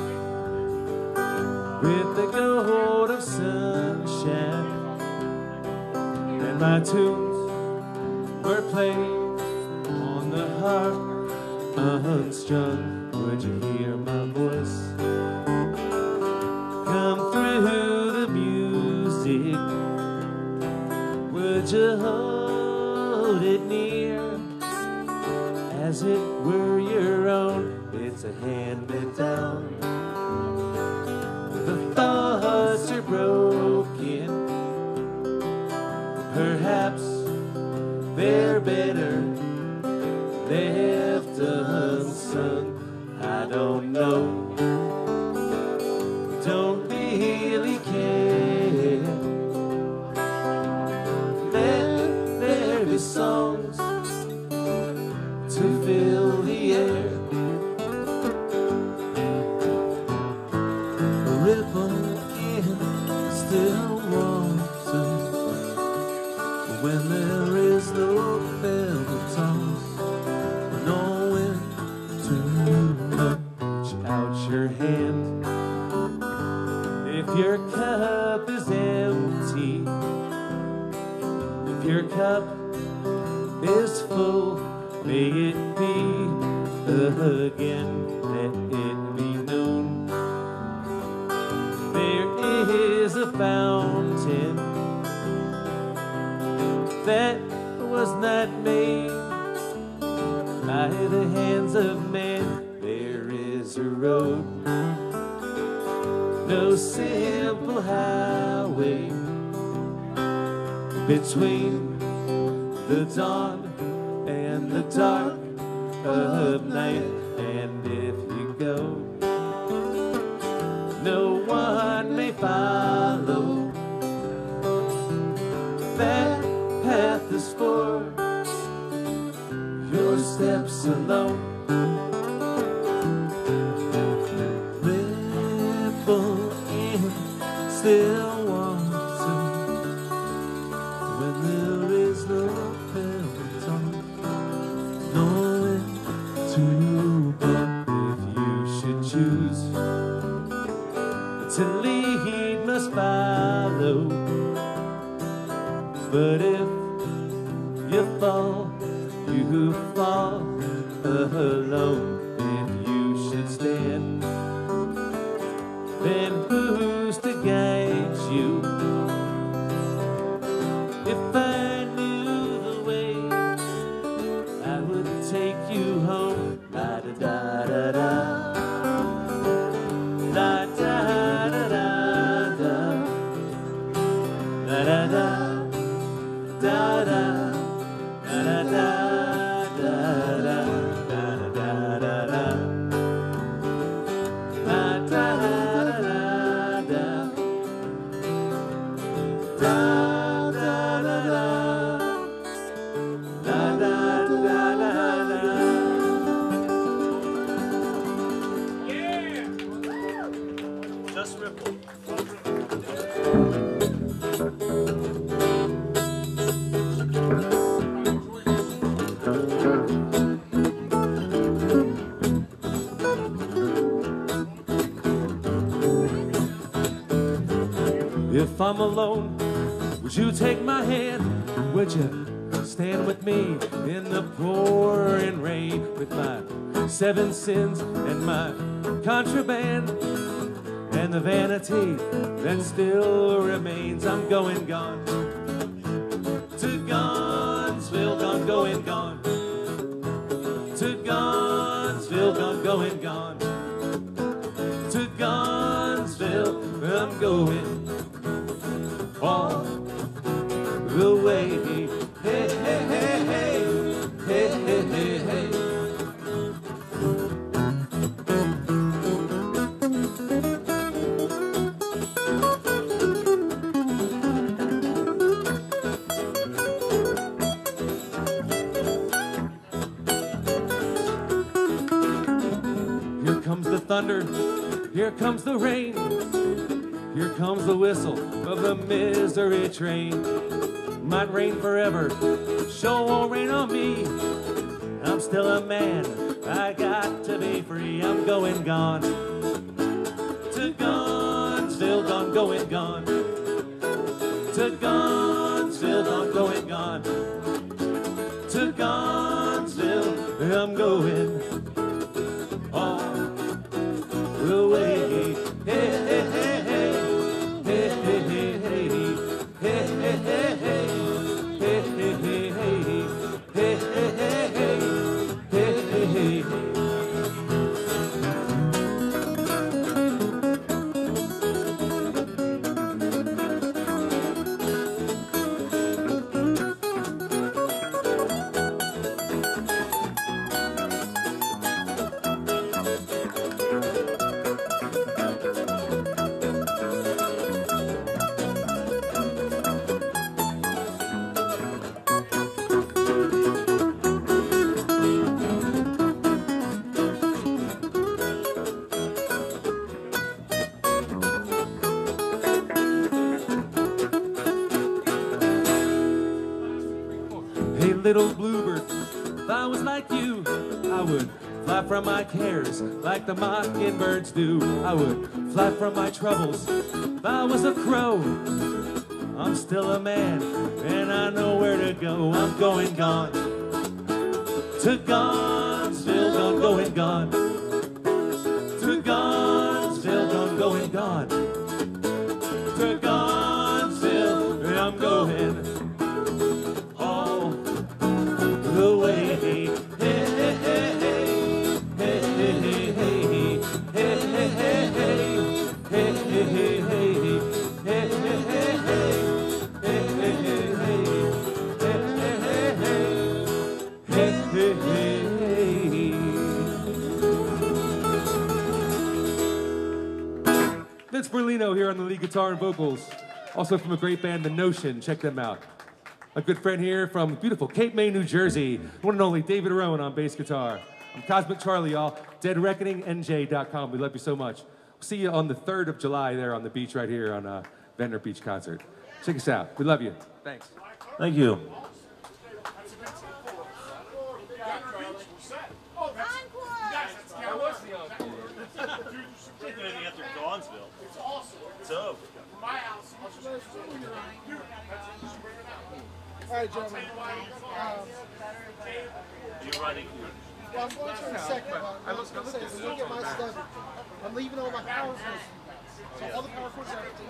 with the gold of sunshine, and my tunes were played on the harp unstrung, would you hear my voice come through the music? Would you hold it near as it were your own? It's a hand-me-down. The thoughts are Perhaps they're better left unsung. I don't know. Don't really care. Let there be songs to fill the air. A ripple in still water when there is no velvet toss, no wind to reach out your hand. If your cup is empty, if your cup is full, may it be again, let it be known. There is a fountain that was not made by the hands of man. There is a road, no simple highway between the dawn and the dark of night. And if you go, no one may follow. That path is for your steps alone. Ripple in still water when there is no velvet on, no wind to blow. If you should choose to lead, must follow. But if you fall, you fall alone. If you should stand, then who's to guide you? If I knew the way, I would take you home. Da da da da da. Da da da da da. Da da da. Da da da da da da da da da da da. Da da da da da. Da da da da. Da da da da da. Yeah! Just Ripple. If I'm alone, would you take my hand? Would you stand with me in the pouring rain with my seven sins and my contraband and the vanity that still remains? I'm going gone to Gonsville, gone, going gone to Gonsville, gone, going gone to Gonsville. I'm going all the way. Hey, hey, hey, hey, hey, hey, hey, hey. Here comes the thunder, here comes the rain, here comes the whistle of the misery train. Might rain forever, sure won't rain on me. I'm still a man, I got to be free. I'm going gone to Gonsville, gone, going gone to Gonsville, gone, going gone to Gonsville. I'm going all the way. Hey, hey, hey, hey. Hey, hey, hey, hey. Hey, hey, hey, hey. Hey, hey, hey, hey. Hey, hey, hey, hey. Hey, hey, hey, hey. little bluebird. If I was like you, I would fly from my cares like the mockingbirds do. I would fly from my troubles. If I was a crow, I'm still a man, and I know where to go. I'm going gone to Gonsville, gone, going gone to Gonsville, gone, going gone to Gonsville, and I'm going all the way. Hey, hey, hey, hey, hey, hey, hey, hey, hey, hey, Vince Berlino here on the lead guitar and vocals. Also from a great band, The Notion. Check them out. A good friend here from beautiful Cape May, New Jersey. One and only David Rowan on bass guitar. I'm Cosmic Charlie, y'all. Dead Reckoning N J dot com. We love you so much. We'll see you on the third of July there on the beach right here on uh, Ventnor Beach Concert. Check us out. We love you. Thanks. Thank you. Anything after Gonsville. It's awesome. It's over. My house. All right, gentlemen. Um, You're running. well, I'm going to in a second. But I was going to say, when we get my stuff, I'm leaving all my power cords. So all the power cords are